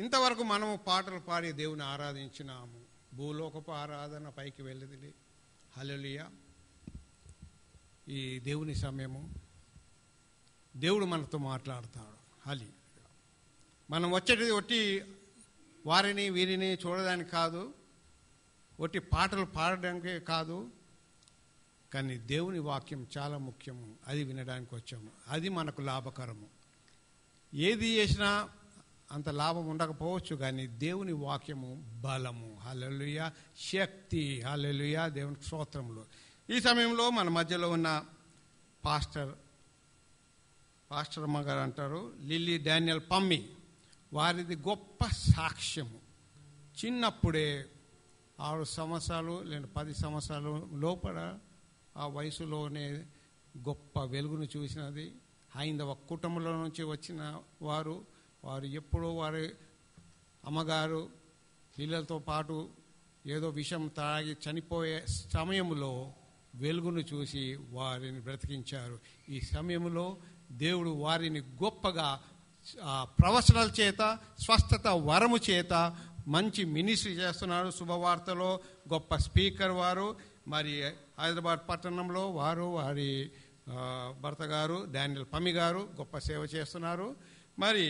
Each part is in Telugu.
ఇంతవరకు మనము పాటలు పాడి దేవుని ఆరాధించినాము. భూలోకపు ఆరాధన పైకి వెళ్ళింది. హల్లెలూయా. ఈ దేవుని సమయము దేవుడు మనతో మాట్లాడతాడు. హల్లెలూయా. మనం వచ్చేది ఒట్టి వారిని వీరిని చూడడానికి కాదు, ఒట్టి పాటలు పాడడానికి కాదు, కానీ దేవుని వాక్యం చాలా ముఖ్యము. అది వినడానికి వచ్చాము. అది మనకు లాభకరము. ఏది చేసినా అంత లాభం ఉండకపోవచ్చు, కానీ దేవుని వాక్యము బలము. హల్లెలూయా. శక్తి. హల్లెలూయా. దేవుని స్తోత్రములు. ఈ సమయంలో మన మధ్యలో ఉన్న పాస్టర్ అమ్మ గారు అంటారు, లిల్లీ డానియల్ పమ్మి. వారిది గొప్ప సాక్ష్యము. చిన్నప్పుడే 6 సంవత్సరాలు లేదా 10 సంవత్సరాలు లోపల ఆ వయసులోనే గొప్ప వెలుగును చూసినది. హైందవ కుటుంబంలో నుంచి వచ్చిన వారు ఎప్పుడో వారి అమ్మగారు పిల్లలతో పాటు ఏదో విషం తాగి చనిపోయే సమయంలో వెలుగును చూసి వారిని బ్రతికించారు. ఈ సమయంలో దేవుడు వారిని గొప్పగా ప్రవచనాల చేత, స్వస్థత వరము చేత మంచి మినిస్ట్రీ చేస్తున్నారు. శుభవార్తలో గొప్ప స్పీకర్ వారు. మరి హైదరాబాద్ పట్టణంలో వారి భర్త గారు డానియల్ పమ్మి గారు గొప్ప సేవ చేస్తున్నారు. మరి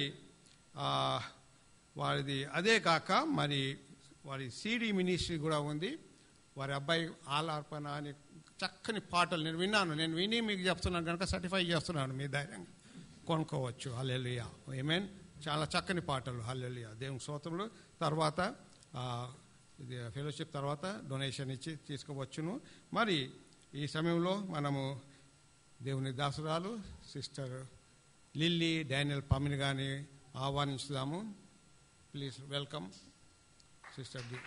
వారిది అదే కాక మరి వారి సిడి మినిస్ట్రీ కూడా ఉంది. వారి అబ్బాయి ఆలార్పణ అని చక్కని పాటలు నేను విని మీకు చెప్తున్నాను కనుక సర్టిఫై చేస్తున్నాను. మీ ధైర్యంగా కొనుక్కోవచ్చు. హల్లెలూయా. ఆమేన్. చాలా చక్కని పాటలు. హల్లెలూయా. దేవుని స్తోత్రములు. తర్వాత ఇది ఫెలోషిప్ తర్వాత డొనేషన్ ఇచ్చి తీసుకోవచ్చును. మరి ఈ సమయంలో మనము దేవుని దాసురాలు సిస్టర్ లిల్లీ డానియల్ పమ్మిని గారిని ఆహ్వానించుదాము. Please welcome sister D.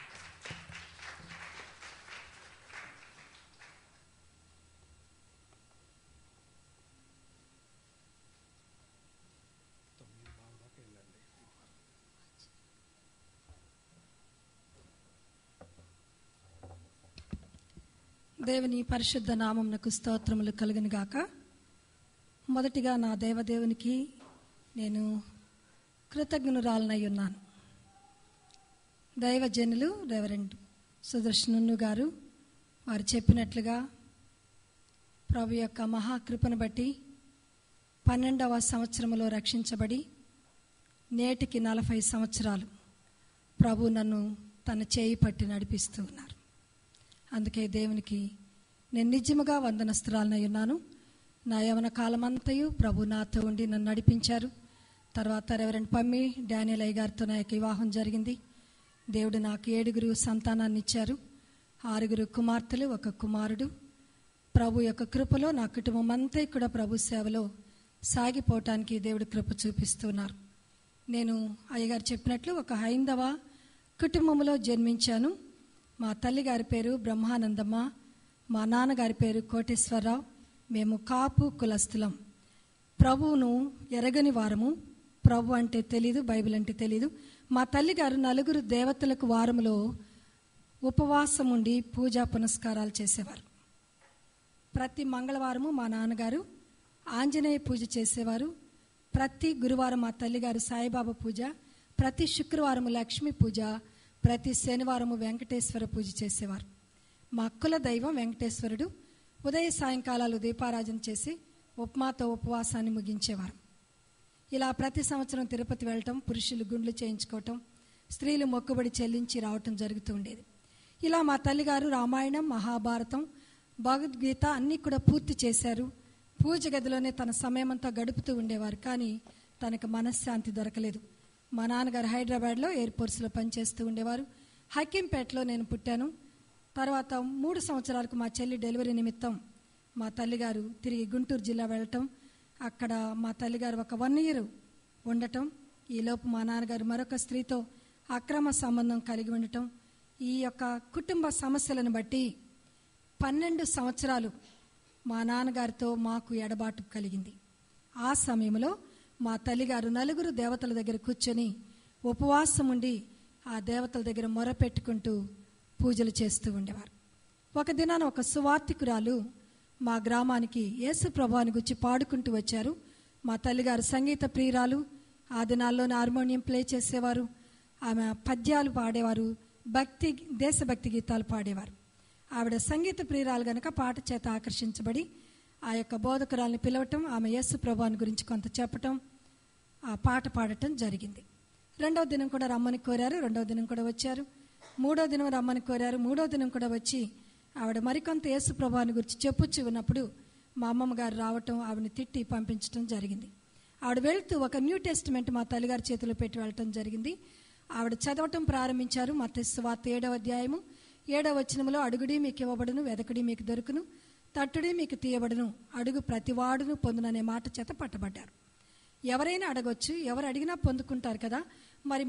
దేవుని పరిశుద్ధ నామమునకు స్తోత్రములు కలుగును గాక. మొదటిగా నా దేవదేవునికి నేను కృతజ్ఞురాలనై ఉన్నాను. దైవజనులు రెవరెండ్ సుదర్శను గారు వారు చెప్పినట్లుగా ప్రభు యొక్క మహాకృపను బట్టి 12వ సంవత్సరంలో రక్షించబడి నేటికి 40 సంవత్సరాలు ప్రభు నన్ను తన చేయి పట్టి నడిపిస్తూ ఉన్నారు. అందుకే దేవునికి నేను నిజముగా వందనస్తురాలనై ఉన్నాను. నా యవన కాలమంతయు ప్రభు నాతో ఉండి నన్ను నడిపించారు. తర్వాత రెవరెండ్ పమ్మి డానియల్ అయ్య గారితో నా యొక్క వివాహం జరిగింది. దేవుడు నాకు 7 సంతానాన్ని ఇచ్చారు. 6 కుమార్తెలు, 1 కుమారుడు. ప్రభు యొక్క కృపలో నా కుటుంబం అంతా కూడా ప్రభు సేవలో సాగిపోవటానికి దేవుడు కృప చూపిస్తున్నారు. నేను అయ్యగారు చెప్పినట్లు ఒక హైందవ కుటుంబంలో జన్మించాను. మా తల్లిగారి పేరు బ్రహ్మానందమ్మ, మా నాన్నగారి పేరు కోటేశ్వరరావు. మేము కాపు కులస్థులం. ప్రభువును ఎరగని వారము. ప్రభు అంటే తెలీదు, బైబిల్ అంటే తెలీదు. మా తల్లిగారు 4 దేవతలకు వారములో ఉపవాసం ఉండి పూజా పునస్కారాలు చేసేవారు. ప్రతి మంగళవారము మా నాన్నగారు ఆంజనేయ పూజ చేసేవారు. ప్రతి గురువారం మా తల్లిగారు సాయిబాబా పూజ, ప్రతి శుక్రవారము లక్ష్మీ పూజ, ప్రతి శనివారము వెంకటేశ్వర పూజ చేసేవారు. మా కుల దైవం వెంకటేశ్వరుడు. ఉదయ సాయంకాలాలు దీపారాజన చేసి ఉప్మాతో ఉపవాసాన్ని ముగించేవారు. ఇలా ప్రతి సంవత్సరం తిరుపతి వెళ్ళటం, పురుషులు గుండ్లు చేయించుకోవటం, స్త్రీలు మొక్కుబడి చెల్లించి రావటం జరుగుతూ ఉండేది. ఇలా మా తల్లిగారు రామాయణం, మహాభారతం, భగవద్గీత అన్నీ కూడా పూర్తి చేశారు. పూజ గదిలోనే తన సమయమంతా గడుపుతూ ఉండేవారు. కానీ తనకు మనశ్శాంతి దొరకలేదు. మా నాన్నగారు హైదరాబాద్లో ఎయిర్పోర్ట్స్లో పనిచేస్తూ ఉండేవారు. హకీంపేటలో నేను పుట్టాను. తర్వాత 3 సంవత్సరాలకు మా చెల్లి డెలివరీ నిమిత్తం మా తల్లిగారు తిరిగి గుంటూరు జిల్లా వెళ్ళటం, అక్కడ మా తల్లిగారు ఒక 1 year ఉండటం, ఈలోపు మా నాన్నగారు మరొక స్త్రీతో అక్రమ సంబంధం కలిగి ఉండటం, ఈ యొక్క కుటుంబ సమస్యలను బట్టి 12 సంవత్సరాలు మా నాన్నగారితో మాకు ఎడబాటు కలిగింది. ఆ సమయంలో మా తల్లిగారు 4 దేవతల దగ్గర కూర్చొని ఉపవాసం ఉండి ఆ దేవతల దగ్గర మొరపెట్టుకుంటూ పూజలు చేస్తూ ఉండేవారు. ఒక దినాన ఒక సువార్తికురాలు మా గ్రామానికి యేసు ప్రభువుని గురించి పాడుకుంటూ వచ్చారు. మా తల్లిగారు సంగీత ప్రియురాలు. ఆ దినాల్లోనే హార్మోనియం ప్లే చేసేవారు. ఆమె పద్యాలు పాడేవారు, దేశభక్తి గీతాలు పాడేవారు. ఆవిడ సంగీత ప్రియురాలు గనక పాట చేత ఆకర్షించబడి ఆ యొక్క బోధకురాల్ని పిలవటం, ఆమె యేసు ప్రభువుని గురించి కొంత చెప్పటం, ఆ పాట పాడటం జరిగింది. 2వ దినం కూడా రమ్మని కోరారు. 2వ దినం కూడా వచ్చారు. 3వ దినం రమ్మని కోరారు. 3వ దినం కూడా వచ్చి ఆవిడ మరికొంత యేసు ప్రభువుని గురించి చెప్పుచ్చు ఉన్నప్పుడు మా అమ్మమ్మ గారు రావటం, ఆవిడని తిట్టి పంపించడం జరిగింది. ఆవిడ వెళ్తూ ఒక న్యూ టెస్టిమెంట్ మా తల్లిగారి చేతిలో పెట్టి వెళ్ళటం జరిగింది. ఆవిడ చదవటం ప్రారంభించారు. మత్తయి సువార్త 7వ అధ్యాయము 7వ వచనములో, అడుగుడి మీకు ఇవ్వబడును, వెదకుడి మీకు దొరుకును, తట్టుడి మీకు తీయబడును, అడుగు ప్రతివాడును పొందుననే మాట చేత పట్టబడ్డారు. ఎవరైనా అడగొచ్చు, ఎవరు అడిగినా పొందుకుంటారు కదా. మరి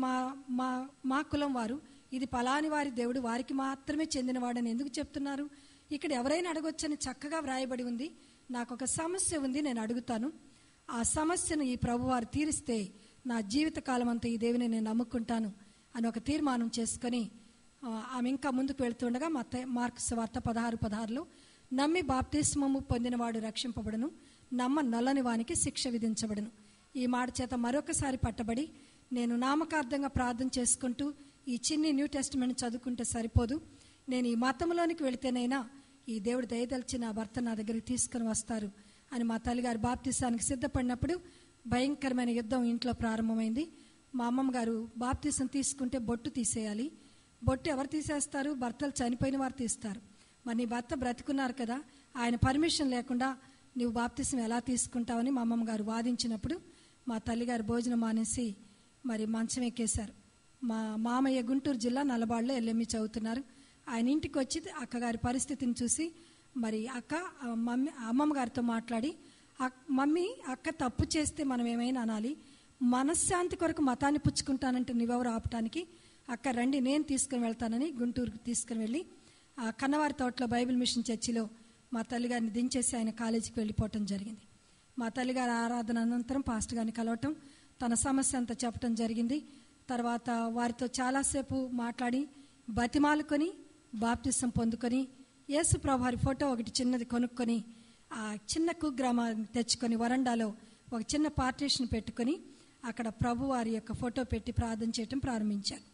మా కులం వారు ఇది పలాని వారి దేవుడు, వారికి మాత్రమే చెందినవాడని ఎందుకు చెప్తున్నారు? ఇక్కడ ఎవరైనా అడగొచ్చని చక్కగా వ్రాయబడి ఉంది. నాకు ఒక సమస్య ఉంది, నేను అడుగుతాను. ఆ సమస్యను ఈ ప్రభువారు తీరిస్తే నా జీవితకాలం అంతా ఈ దేవుని నేను నమ్ముకుంటాను అని ఒక తీర్మానం చేసుకొని ఆమె ఇంకా ముందుకు వెళ్తుండగా మార్కు సువార్త 16:16లో, నమ్మి బాప్తిస్మము పొందినవాడు రక్షింపబడును, నమ్మనొల్లని వానికి శిక్ష విధించబడును. ఈ మాట చేత మరొకసారి పట్టబడి, నేను నామకార్థంగా ప్రార్థన చేసుకుంటూ ఈ చిన్ని న్యూ టెస్టిమెంట్ చదువుకుంటే సరిపోదు, నేను ఈ మతంలోనికి వెళితేనైనా ఈ దేవుడు దయదలిచి నా భర్త నా దగ్గరికి తీసుకుని వస్తారు అని మా తల్లిగారు బాప్తిసానికి సిద్ధపడినప్పుడు భయంకరమైన యుద్ధం ఇంట్లో ప్రారంభమైంది. మా అమ్మమ్మ గారు బాప్తిసం తీసుకుంటే బొట్టు తీసేయాలి. బొట్టు ఎవరు తీసేస్తారు? భర్తలు చనిపోయిన వారు తీస్తారు. మరి నీ భర్త బ్రతుకున్నారు కదా, ఆయన పర్మిషన్ లేకుండా నువ్వు బాప్తిసం ఎలా తీసుకుంటావని మా అమ్మమ్మ గారు వాదించినప్పుడు మా తల్లిగారు భోజనం మానేసి మరి మంచం ఎక్కేశారు. మా మామయ్య గుంటూరు జిల్లా నల్లబాడులో ఎల్ఎంఈ చదువుతున్నారు. ఆయన ఇంటికి వచ్చి అక్కగారి పరిస్థితిని చూసి మరి అమ్మమ్మ గారితో మాట్లాడి, మమ్మీ అక్క తప్పు చేస్తే మనం ఏమైనా అనాలి, మనశ్శాంతి కొరకు మతాన్ని పుచ్చుకుంటానంటే నువ్వెవరు ఆపటానికి, అక్క రండి నేను తీసుకుని వెళ్తానని గుంటూరుకు తీసుకుని వెళ్ళి ఆ కన్నవారి తోటలో బైబిల్ మిషన్ చర్చిలో మా తల్లిగారిని దించేసి ఆయన కాలేజీకి వెళ్ళిపోవటం జరిగింది. మా తల్లిగారి ఆరాధన అనంతరం పాస్టర్ గారిని కలవటం, తన సమస్య అంతా చెప్పటం జరిగింది. తర్వాత వారితో చాలాసేపు మాట్లాడి బతిమాలుకొని బాప్తిసం పొందుకొని యేసు ప్రభువారి ఫోటో ఒకటి చిన్నది కొనుక్కొని ఆ చిన్న కుగ్రామాన్ని తెచ్చుకొని వరండాలో ఒక చిన్న పార్టీషన్ పెట్టుకొని అక్కడ ప్రభువారి యొక్క ఫోటో పెట్టి ప్రార్థన చేయటం ప్రారంభించారు.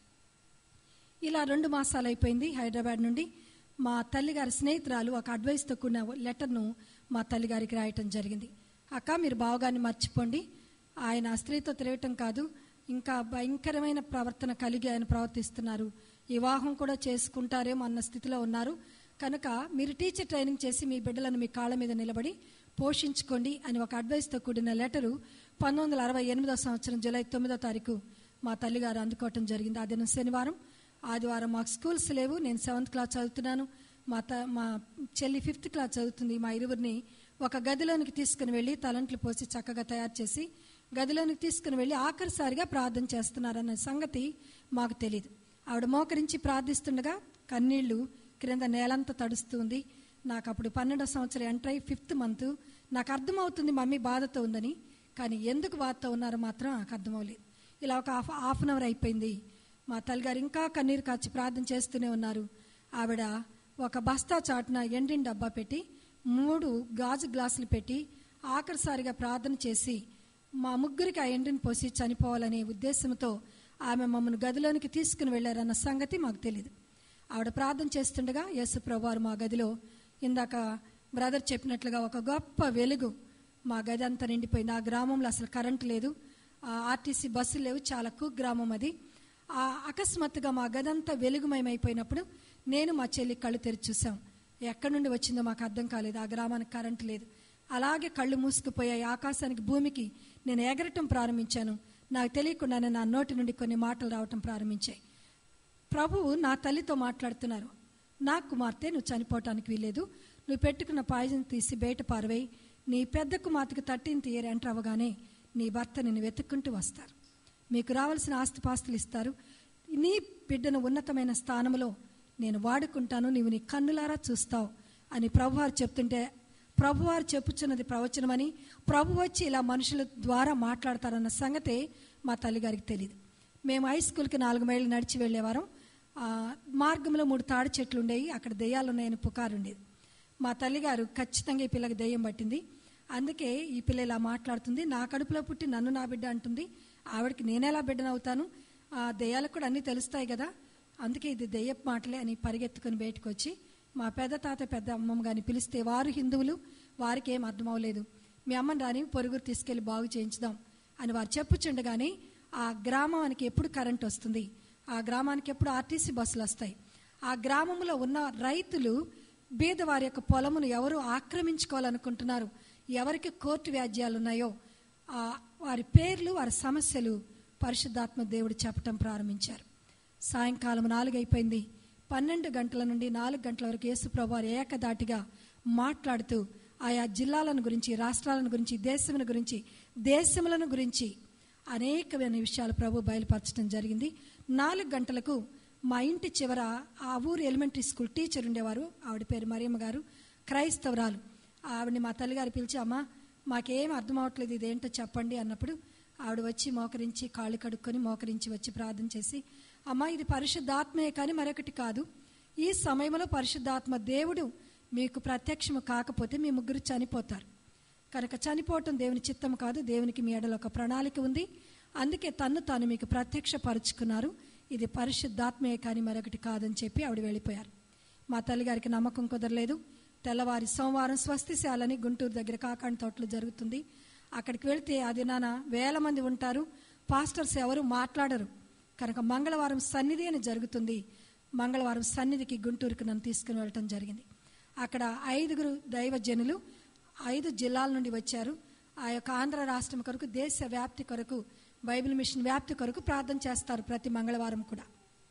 ఇలా 2 మాసాలు అయిపోయింది. హైదరాబాద్ నుండి మా తల్లిగారి స్నేహితురాలు ఒక అడ్వైస్తో కూడిన లెటర్ను మా తల్లిగారికి రాయటం జరిగింది. అక్క మీరు బావగారిని మర్చిపోండి, ఆయన స్త్రీతో తిరగటం కాదు, ఇంకా భయంకరమైన ప్రవర్తన కలిగి ఆయన ప్రవర్తిస్తున్నారు, వివాహం కూడా చేసుకుంటారేమో అన్న స్థితిలో ఉన్నారు, కనుక మీరు టీచర్ ట్రైనింగ్ చేసి మీ బిడ్డలను మీ కాళ్ళ మీద నిలబడి పోషించుకోండి అని ఒక అడ్వైస్తో కూడిన లెటరు 1968 సంవత్సరం జూలై 9వ తారీఖు మా తల్లిగారు అందుకోవటం జరిగింది. ఆ దినం శనివారం. ఆదివారం మాకు స్కూల్స్ లేవు. నేను 7th క్లాస్ చదువుతున్నాను, మా చెల్లి 5th క్లాస్ చదువుతుంది. మా ఇరువురిని ఒక గదిలోనికి తీసుకుని వెళ్ళి తలంట్లు పోసి చక్కగా తయారు చేసి గదిలోనికి తీసుకుని వెళ్ళి ఆఖరిసారిగా ప్రార్థన చేస్తున్నారన్న సంగతి మాకు తెలియదు. ఆవిడ మోకరించి ప్రార్థిస్తుండగా కన్నీళ్లు క్రింద నేలంతా తడుస్తుంది. నాకు అప్పుడు 12వ సంవత్సరం ఎంటర్ అయ్యి 5th మంత్. నాకు అర్థమవుతుంది మమ్మీ బాధతో ఉందని, కానీ ఎందుకు బాధతో ఉన్నారో మాత్రం నాకు అర్థమవలేదు. ఇలా ఒక హాఫ్ అన్ అవర్ అయిపోయింది. మా తల్లిగారు ఇంకా కన్నీరు కాచి ప్రార్థన చేస్తూనే ఉన్నారు. ఆవిడ ఒక బస్తా చాటున ఎండిన డబ్బా పెట్టి 3 గాజు గ్లాసులు పెట్టి ఆఖరిసారిగా ప్రార్థన చేసి మా ముగ్గురికి ఆ ఎండిని పోసి చనిపోవాలనే ఉద్దేశంతో ఆమె మమ్మల్ని గదిలోనికి తీసుకుని వెళ్ళారన్న సంగతి మాకు తెలియదు. ఆవిడ ప్రార్థన చేస్తుండగా యేసు ప్రభువారు మా గదిలో ఇందాక బ్రదర్ చెప్పినట్లుగా ఒక గొప్ప వెలుగు మా గది అంతా నిండిపోయింది. ఆ గ్రామంలో అసలు కరెంటు లేదు, ఆర్టీసీ బస్సులు లేవు, చాలా కుగ్రామం అది. అకస్మాత్తుగా మా గదంతా వెలుగుమయమైపోయినప్పుడు నేను మా చెల్లి కళ్ళు తెరిచి చూసాం. ఎక్కడి నుండి వచ్చిందో మాకు అర్థం కాలేదు. ఆ గ్రామానికి కరెంటు లేదు. అలాగే కళ్ళు మూసుకుపోయాయి. ఆకాశానికి భూమికి నేను ఎగరటం ప్రారంభించాను. నాకు తెలియకుండానే నా నోటి నుండి కొన్ని మాటలు రావటం ప్రారంభించాయి. ప్రభువు నా తల్లితో మాట్లాడుతున్నారు, నా కుమార్తె నువ్వు చనిపోవటానికి వీల్లేదు, నువ్వు పెట్టుకున్న పాయిజన్ తీసి బయట పారవేయి, నీ పెద్ద కుమార్తెకు 13th ఇయర్ ఎంటర్ అవ్వగానే నీ భర్త నిన్ను వెతుక్కుంటూ వస్తారు, మీకు రావాల్సిన ఆస్తిపాస్తులు ఇస్తారు, నీ బిడ్డను ఉన్నతమైన స్థానంలో నేను వాడుకుంటాను, నీవు నీ కన్నులారా చూస్తావు అని ప్రభువారు చెప్తుంటే, ప్రభువారు చెప్పుచున్నది ప్రవచనమని, ప్రభు వచ్చి ఇలా మనుషుల ద్వారా మాట్లాడతారన్న సంగతే మా తల్లిగారికి తెలియదు. మేము హై స్కూల్కి 4 మైళ్ళు నడిచి వెళ్ళేవారం. మార్గంలో 3 తాడి చెట్లు ఉండేవి, అక్కడ దెయ్యాలు ఉన్నాయని పుకారు ఉండేది. మా తల్లిగారు ఖచ్చితంగా ఈ పిల్లకి దెయ్యం పట్టింది, అందుకే ఈ పిల్ల ఇలా మాట్లాడుతుంది, నా కడుపులో పుట్టి నన్ను నా బిడ్డ అంటుంది, ఆవిడకి నేనెలా బిడ్డనవుతాను, ఆ దెయ్యాలకు కూడా అన్నీ తెలుస్తాయి కదా, అందుకే ఇది దెయ్యపు మాటలే అని పరిగెత్తుకుని బయటకు వచ్చి మా పెద్ద తాత పెద్ద అమ్మమ్మ గారిని పిలిస్తే వారు హిందువులు, వారికి ఏం అర్థం అవ్వలేదు. మీ అమ్మని రాని పొరుగురు తీసుకెళ్ళి బాగు చేయించుదాం అని వారు చెప్పుచుండగానే ఆ గ్రామానికి ఎప్పుడు కరెంట్ వస్తుంది, ఆ గ్రామానికి ఎప్పుడు ఆర్టీసీ బస్సులు వస్తాయి, ఆ గ్రామంలో ఉన్న రైతులు బీద వారి యొక్క పొలమును ఎవరు ఆక్రమించుకోవాలనుకుంటున్నారు, ఎవరికి కోర్టు వ్యాజ్యాలు ఉన్నాయో వారి పేర్లు వారి సమస్యలు పరిశుద్ధాత్మ దేవుడు చెప్పటం ప్రారంభించారు. సాయంకాలం 4 అయిపోయింది. 12 గంటల నుండి 4 గంటల వరకు యేసు ప్రభువు వారు ఏకదాటిగా మాట్లాడుతూ ఆయా జిల్లాలను గురించి, రాష్ట్రాలను గురించి, దేశములను గురించి అనేకమైన విషయాలు ప్రభు బయలుపరచడం జరిగింది. 4 గంటలకు మా ఇంటి చివర ఆ ఊరు ఎలిమెంటరీ స్కూల్ టీచర్ ఉండేవారు, ఆవిడ పేరు మరియమ్మ గారు, క్రైస్తవరాలు. ఆవిడని మా తల్లిగారు పిలిచి, అమ్మ మాకేం అర్థం అవ్వట్లేదు, ఇదేంటో చెప్పండి అన్నప్పుడు ఆవిడ వచ్చి మోకరించి కాళ్ళు కడుక్కొని మోకరించి వచ్చి ప్రార్థన చేసి, అమ్మ ఇది పరిశుద్ధాత్మే కానీ మరొకటి కాదు, ఈ సమయంలో పరిశుద్ధాత్మ దేవుడు మీకు ప్రత్యక్షము కాకపోతే మీ ముగ్గురు చనిపోతారు కనుక చనిపోవటం దేవుని చిత్తం కాదు, దేవునికి మీ ఎడలో ఒక ప్రణాళిక ఉంది, అందుకే తన్ను తాను మీకు ప్రత్యక్షపరుచుకున్నారు, ఇది పరిశుద్ధాత్మే కానీ మరొకటి కాదని చెప్పి ఆవిడ వెళ్ళిపోయారు. మా తల్లిగారికి నమ్మకం కుదరలేదు. తెల్లవారి సోమవారం స్వస్తిశాలని గుంటూరు దగ్గర కాకాని తోటలో జరుగుతుంది. అక్కడికి వెళితే అది నాన్న 1000 మంది ఉంటారు, పాస్టర్స్ ఎవరు మాట్లాడరు కనుక మంగళవారం సన్నిధి అని జరుగుతుంది. మంగళవారం సన్నిధికి గుంటూరుకు నన్ను తీసుకుని వెళ్ళటం జరిగింది. అక్కడ 5 దైవజనులు 5 జిల్లాల నుండి వచ్చారు. ఆ యొక్క ఆంధ్ర రాష్ట్రం కొరకు, దేశ వ్యాప్తి కొరకు, బైబిల్ మిషన్ వ్యాప్తి కొరకు ప్రార్థన చేస్తారు ప్రతి మంగళవారం కూడా.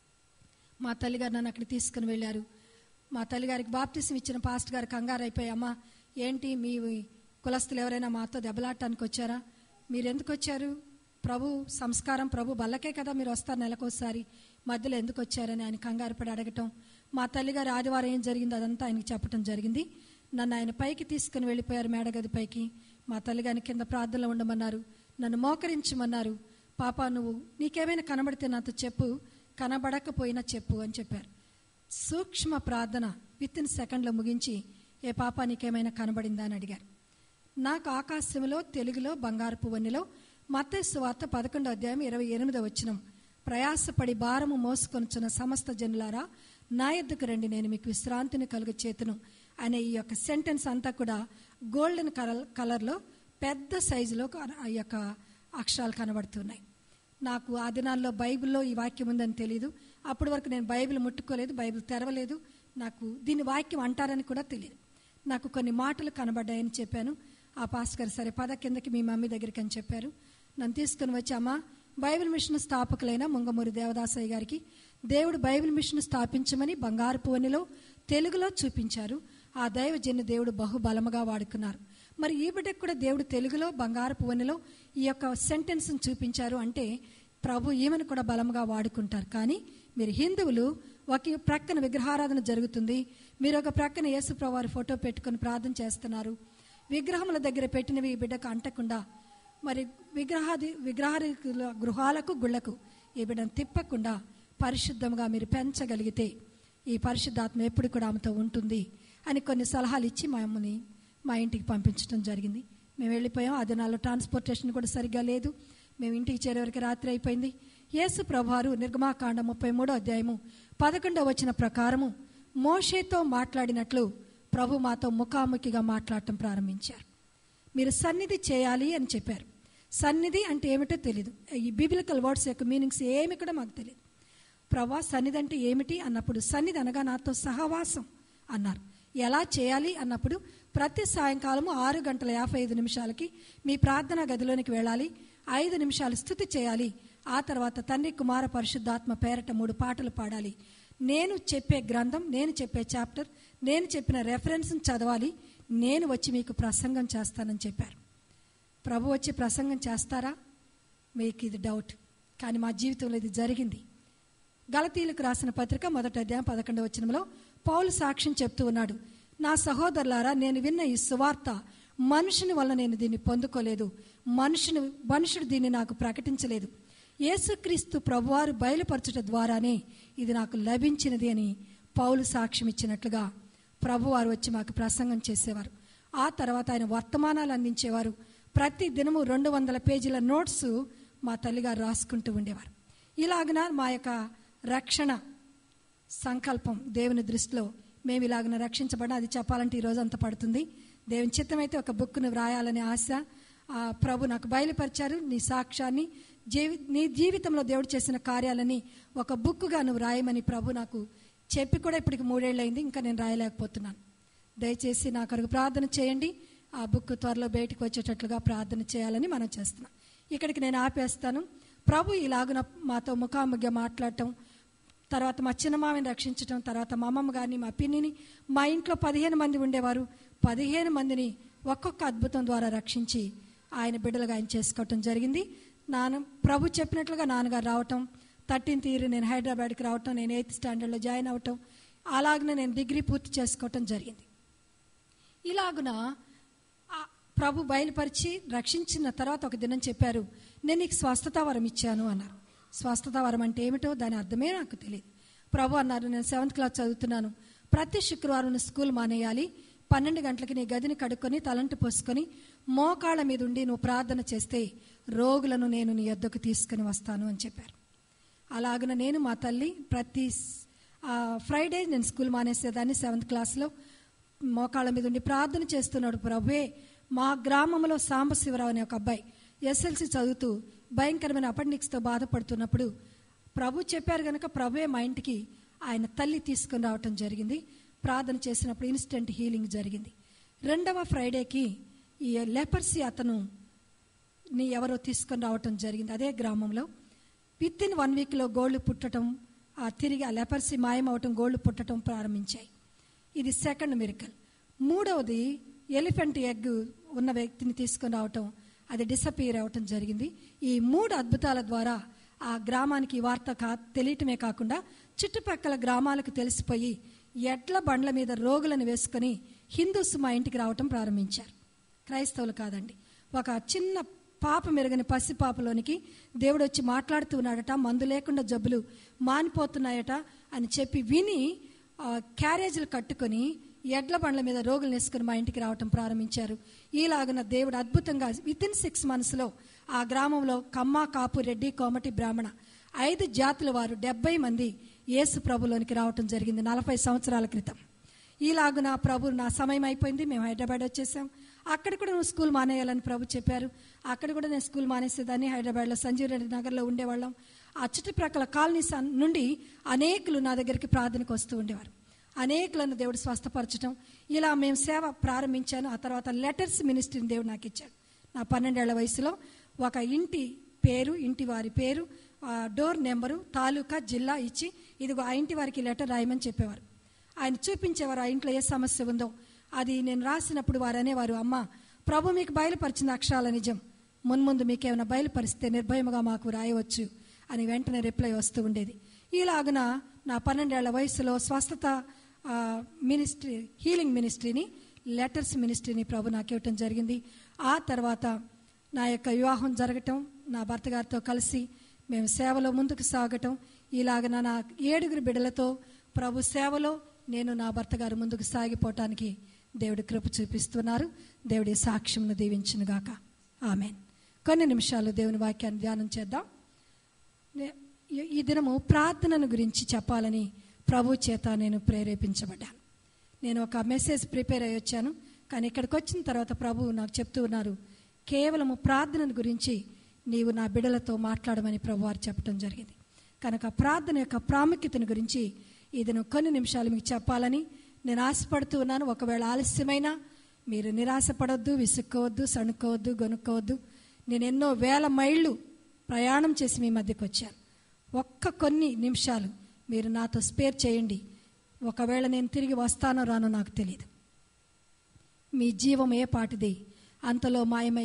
మా తల్లిగారు నన్ను అక్కడ తీసుకుని వెళ్ళారు. మా తల్లిగారికి బాప్తిసం ఇచ్చిన పాస్టర్ గారు కంగారు అయిపోయి, అమ్మ ఏంటి మీ కులస్తులు ఎవరైనా మాతో దెబ్బలాడటానికి వచ్చారా, మీరు ఎందుకు వచ్చారు, ప్రభు సంస్కారం ప్రభు బల్లకే కదా మీరు వస్తారు నెలకోసారి, మధ్యలో ఎందుకు వచ్చారని ఆయన కంగారు పడి అడగటం. మా తల్లిగారు ఆదివారం ఏం జరిగిందో అదంతా ఆయనకి చెప్పడం జరిగింది. నన్ను ఆయన పైకి తీసుకుని వెళ్ళిపోయారు, మేడగది పైకి. మా తల్లిగారిని కింద ప్రార్థనలో ఉండమన్నారు, నన్ను మోకరించమన్నారు. పాప నువ్వు నీకేమైనా కనబడితే నాతో చెప్పు, కనబడకపోయినా చెప్పు అని చెప్పారు. సూక్ష్మ ప్రార్థన వితిన్ సెకండ్లో ముగించి, ఏ పాప నీకేమైనా కనబడిందా అని అడిగారు. నాకు ఆకాశంలో తెలుగులో బంగారపు వన్నెలో మత్తయి సువార్త 11:28 ప్రయాసపడి భారము మోసుకొనుచున్న సమస్త జనులారా నా యొద్దకు రండి, నేను మీకు విశ్రాంతిని కలుగచేతును అనే ఈ యొక్క సెంటెన్స్ అంతా కూడా గోల్డెన్ కలర్లో పెద్ద సైజులో ఆ యొక్క అక్షరాలు కనబడుతున్నాయి. నాకు ఆ దినాల్లో బైబిల్లో ఈ వాక్యం ఉందని తెలియదు. అప్పటి వరకు నేను బైబిల్ ముట్టుకోలేదు, బైబిల్ తెరవలేదు, నాకు దీని వాక్యం అంటారని కూడా తెలియదు. నాకు కొన్ని మాటలు కనబడ్డాయని చెప్పాను. ఆ పాస్టర్ గారు సరే పద కిందకి మీ మమ్మీ దగ్గరికి అని చెప్పారు. నన్ను తీసుకుని వచ్చి, అమ్మ బైబిల్ మిషన్ స్థాపకులైన ముంగమూరి దేవదాసయ్య గారికి దేవుడు బైబిల్ మిషన్ స్థాపించమని బంగారపు వన్నెలో తెలుగులో చూపించారు. ఆ దైవజన్య దేవుడు బహుబలముగా వాడుకున్నారు. మరి ఈ బిడ్డకు కూడా దేవుడు తెలుగులో బంగారపు వన్నెలో ఈ యొక్క సెంటెన్స్ని చూపించారు అంటే ప్రభు ఈమెను కూడా బలముగా వాడుకుంటారు. కానీ మీరు హిందువులు ఒక ప్రక్కన విగ్రహారాధన జరుగుతుంది, మీరు ఒక ప్రక్కన యేసు ప్రభు వారి ఫోటో పెట్టుకొని ప్రార్థన చేస్తున్నారు. విగ్రహముల దగ్గర పెట్టినవి ఈ బిడ్డకు అంటకుండా మరి విగ్రహాల గృహాలకు గుళ్లకు ఈ బిడ్డను తిప్పకుండా పరిశుద్ధంగా మీరు పెంచగలిగితే ఈ పరిశుద్ధాత్మ ఎప్పుడు కూడా ఆమెతో ఉంటుంది అని కొన్ని సలహాలు ఇచ్చి మా అమ్మని మా ఇంటికి పంపించడం జరిగింది. మేము వెళ్ళిపోయాం. ఆ దినాల్లో ట్రాన్స్పోర్టేషన్ కూడా సరిగ్గా లేదు. మేము ఇంటికి చేరేవరకు రాత్రి అయిపోయింది. యేసు ప్రభువారు నిర్గమాకాండ 33:11 ప్రకారము మోషేతో మాట్లాడినట్లు ప్రభు మాతో ముఖాముఖిగా మాట్లాడటం ప్రారంభించారు. మీరు సన్నిధి చేయాలి అని చెప్పారు. సన్నిధి అంటే ఏమిటో తెలియదు, ఈ బిబిలికల్ వర్డ్స్ యొక్క మీనింగ్స్ ఏమి కూడా మాకు తెలియదు. ప్రభా సన్నిధి అంటే ఏమిటి అన్నప్పుడు, సన్నిధి అనగా నాతో సహవాసం అన్నారు. ఎలా చేయాలి అన్నప్పుడు, ప్రతి సాయంకాలము 6:55 మీ ప్రార్థనా గదిలోనికి వెళ్ళాలి, 5 నిమిషాలు స్తుతి చేయాలి, ఆ తర్వాత తండ్రి కుమార పరిశుద్ధాత్మ పేరట 3 పాటలు పాడాలి, నేను చెప్పే గ్రంథం, నేను చెప్పే చాప్టర్, నేను చెప్పిన రెఫరెన్స్ని చదవాలి, నేను వచ్చి మీకు ప్రసంగం చేస్తానని చెప్పారు. ప్రభు వచ్చి ప్రసంగం చేస్తారా? మీకు ఇది డౌట్, కానీ మా జీవితంలో ఇది జరిగింది. గలతీయులకు రాసిన పత్రిక 1:11 పౌలు సాక్ష్యం చెప్తూ ఉన్నాడు, నా సహోదరులారా, నేను విన్న ఈ సువార్త మనుషుని వల్ల నేను దీన్ని పొందుకోలేదు, మనుషుడు దీన్ని నాకు ప్రకటించలేదు, యేసుక్రీస్తు ప్రభువారు బయలుపరచుట ద్వారానే ఇది నాకు లభించినది అని పౌలు సాక్ష్యం ఇచ్చినట్లుగా ప్రభువారు వచ్చి మాకు ప్రసంగం చేసేవారు. ఆ తర్వాత ఆయన వర్తమానాలు అందించేవారు. ప్రతి దినము 200 పేజీల నోట్స్ మా తల్లిగారు రాసుకుంటూ ఉండేవారు. ఇలాగన మా యొక్క రక్షణ సంకల్పం దేవుని దృష్టిలో మేము ఇలాగన రక్షించబడిన అది చెప్పాలంటే ఈరోజు అంత పడుతుంది. దేవుని చిత్తమైతే ఒక బుక్ను వ్రాయాలనే ఆశ ప్రభు నాకు బయలుపరిచారు. నీ సాక్ష్యాన్ని నీ జీవితంలో దేవుడు చేసిన కార్యాలని ఒక బుక్గా నువ్వు రాయమని ప్రభు నాకు చెప్పి కూడా ఇప్పటికి 3 ఏళ్ళు అయింది. ఇంకా నేను రాయలేకపోతున్నాను. దయచేసి నా కొరకు ప్రార్థన చేయండి. ఆ బుక్ త్వరలో బయటకు వచ్చేటట్లుగా ప్రార్థన చేయాలని మనం చేస్తున్నాం. ఇక్కడికి నేను ఆపేస్తాను. ప్రభు ఇలాగున మాతో ముఖాముఖిగా మాట్లాడటం, తర్వాత మా చిన్నమామని రక్షించటం, తర్వాత మా అమ్మమ్మ గారిని, మా పిన్నిని, మా ఇంట్లో 15 మంది ఉండేవారు, 15 మందిని ఒక్కొక్క అద్భుతం ద్వారా రక్షించి ఆయన బిడ్డలుగా ఆయన చేసుకోవటం జరిగింది. ప్రభు చెప్పినట్లుగా నాన్నగారు రావటం, 13th ఇయర్ నేను హైదరాబాద్కి రావటం, నేను 8th స్టాండర్డ్లో జాయిన్ అవ్వటం, అలాగనే నేను డిగ్రీ పూర్తి చేసుకోవటం జరిగింది. ఇలాగున ప్రభు బయలుపరిచి రక్షించిన తర్వాత ఒక దినం చెప్పారు, నేను నీకు స్వస్థత వరం ఇచ్చాను అన్నారు. స్వస్థత వరం అంటే ఏమిటో దాని అర్థమే నాకు తెలియదు. ప్రభు అన్నారు, నేను 7th క్లాస్ చదువుతున్నాను, ప్రతి శుక్రవారం స్కూల్ మానేయాలి, 12 గంటలకి నీ గదిని కడుక్కొని తలంటు పోసుకొని మోకాళ్ళ మీద ఉండి నువ్వు ప్రార్థన చేస్తే రోగులను నేను నీ యొద్దకు తీసుకుని వస్తాను అని చెప్పారు. అలాగన నేను మా తల్లి ప్రతి ఫ్రైడే నేను స్కూల్ మానేసేదాన్ని. 7th క్లాస్లో మోకాళ్ళ మీద ఉండి ప్రార్థన చేస్తున్నాడు. ప్రభువే, మా గ్రామంలో సాంబశివరావు అనే ఒక అబ్బాయి SLC చదువుతూ భయంకరమైన అపెండిక్స్తో బాధపడుతున్నప్పుడు ప్రభు చెప్పారు కనుక ప్రభువే మా ఇంటికి ఆయన తల్లి తీసుకుని రావటం జరిగింది. ప్రార్థన చేసినప్పుడు ఇన్స్టెంట్ హీలింగ్ జరిగింది. 2వ ఫ్రైడేకి ఈ లెపర్సీ అతను ఎవరో తీసుకొని రావటం జరిగింది. అదే గ్రామంలో వితిన్ 1 వీక్లో గోళ్ళు పుట్టడం, తిరిగి ఆ లెపర్సీ మాయమవటం, గోళ్ళు పుట్టడం ప్రారంభించాయి. ఇది 2nd మిరకల్. 3వది ఎలిఫెంట్ ఎగ్ ఉన్న వ్యక్తిని తీసుకొని రావటం, అది డిసపియర్ అవ్వటం జరిగింది. ఈ 3 అద్భుతాల ద్వారా ఆ గ్రామానికి ఈ వార్త తెలియటమే కాకుండా చుట్టుపక్కల గ్రామాలకు తెలిసిపోయి ఎడ్ల బండ్ల మీద రోగులను వేసుకొని హిందూస్ మా ఇంటికి రావటం ప్రారంభించారు. క్రైస్తవులు కాదండి. ఒక చిన్న పాప మెరుగని పసిపాపలోనికి దేవుడు వచ్చి మాట్లాడుతూ ఉన్నాడట, మందు లేకుండా జబ్బులు మానిపోతున్నాయట అని చెప్పి విని క్యారేజీలు కట్టుకొని ఎడ్ల బండ్ల మీద రోగులను వేసుకుని మా ఇంటికి రావటం ప్రారంభించారు. ఈలాగన దేవుడు అద్భుతంగా వితిన్ 6 monthsలో ఆ గ్రామంలో కమ్మ, కాపు, రెడ్డి, కోమటి, బ్రాహ్మణ 5 జాతుల వారు 70 మంది యేసు ప్రభులోనికి రావటం జరిగింది 40 సంవత్సరాల క్రితం. ఈలాగున ప్రభు నా సమయం అయిపోయింది, మేము హైదరాబాద్ వచ్చేసాం. అక్కడ కూడా నువ్వు స్కూల్ మానేయాలని ప్రభు చెప్పారు. అక్కడ కూడా నేను స్కూల్ మానేసేదాన్ని. హైదరాబాద్లో సంజీవ్ రెడ్డి నగర్లో ఉండేవాళ్ళం. ఆ చుట్టుప్రక్కల కాలనీస్ నుండి అనేకులు నా దగ్గరికి ప్రార్థనకు వస్తూ ఉండేవారు. అనేకులను దేవుడు స్వస్థపరచడం, ఇలా మేము సేవ ప్రారంభించాను. ఆ తర్వాత లెటర్స్ మినిస్ట్రీని దేవుడు నాకు ఇచ్చాడు. నా 12 ఏళ్ల వయసులో ఒక ఇంటి పేరు, ఇంటి వారి పేరు, డోర్ నెంబరు, తాలూకా, జిల్లా ఇచ్చి ఇదిగో ఆ ఇంటి వారికి లెటర్ రాయమని చెప్పేవారు. ఆయన చూపించేవారు ఆ ఇంట్లో ఏ సమస్య ఉందో. అది నేను రాసినప్పుడు వారు అనేవారు, అమ్మ ప్రభు మీకు బయలుపరిచిన అక్షరాల నిజం, మున్ముందు మీకేమైనా బయలుపరిస్తే నిర్భయముగా మాకు రాయవచ్చు అని వెంటనే రిప్లై వస్తూ ఉండేది. ఈలాగున నా 12 ఏళ్ల వయసులో స్వస్థత మినిస్ట్రీ, హీలింగ్ మినిస్ట్రీని, లెటర్స్ మినిస్ట్రీని ప్రభు నాకు ఇవ్వటం జరిగింది. ఆ తర్వాత నా యొక్క వివాహం జరగటం, నా భర్త గారితో కలిసి మేము సేవలో ముందుకు సాగటం, ఇలాగన నా 7 బిడ్డలతో ప్రభు సేవలో నేను నా భర్త గారు ముందుకు సాగిపోవటానికి దేవుడి కృప చూపిస్తున్నారు. దేవుడి సాక్ష్యంను దీవించునుగాక. ఆమేన్. కొన్ని నిమిషాలు దేవుని వాక్యాన్ని ధ్యానం చేద్దాం. ఈ దినము ప్రార్థనను గురించి చెప్పాలని ప్రభు చేత నేను ప్రేరేపించబడ్డాను. నేను ఒక మెసేజ్ ప్రిపేర్ అయ్యి వచ్చాను, కానీ ఇక్కడికి వచ్చిన తర్వాత ప్రభు నాకు చెప్తూ ఉన్నారు, కేవలము ప్రార్థనను గురించి నీవు నా బిడ్డలతో మాట్లాడమని ప్రభు వారు చెప్పడం జరిగింది. కనుక ప్రార్థన యొక్క ప్రాముఖ్యతను గురించి ఇది కొన్ని నిమిషాలు మీకు చెప్పాలని నేను ఆశపడుతూ ఉన్నాను. ఒకవేళ ఆలస్యమైనా మీరు నిరాశపడొద్దు, విసుక్కోవద్దు, సణుక్కోవద్దు, గొనుక్కోవద్దు. నేను ఎన్నో వేల మైళ్ళు ప్రయాణం చేసి మీ మధ్యకు వచ్చాను. కొన్ని నిమిషాలు మీరు నాతో స్పేర్ చేయండి. ఒకవేళ నేను తిరిగి వస్తానో రానో నాకు తెలియదు. మీ జీవం ఏ పాటిది, అంతలో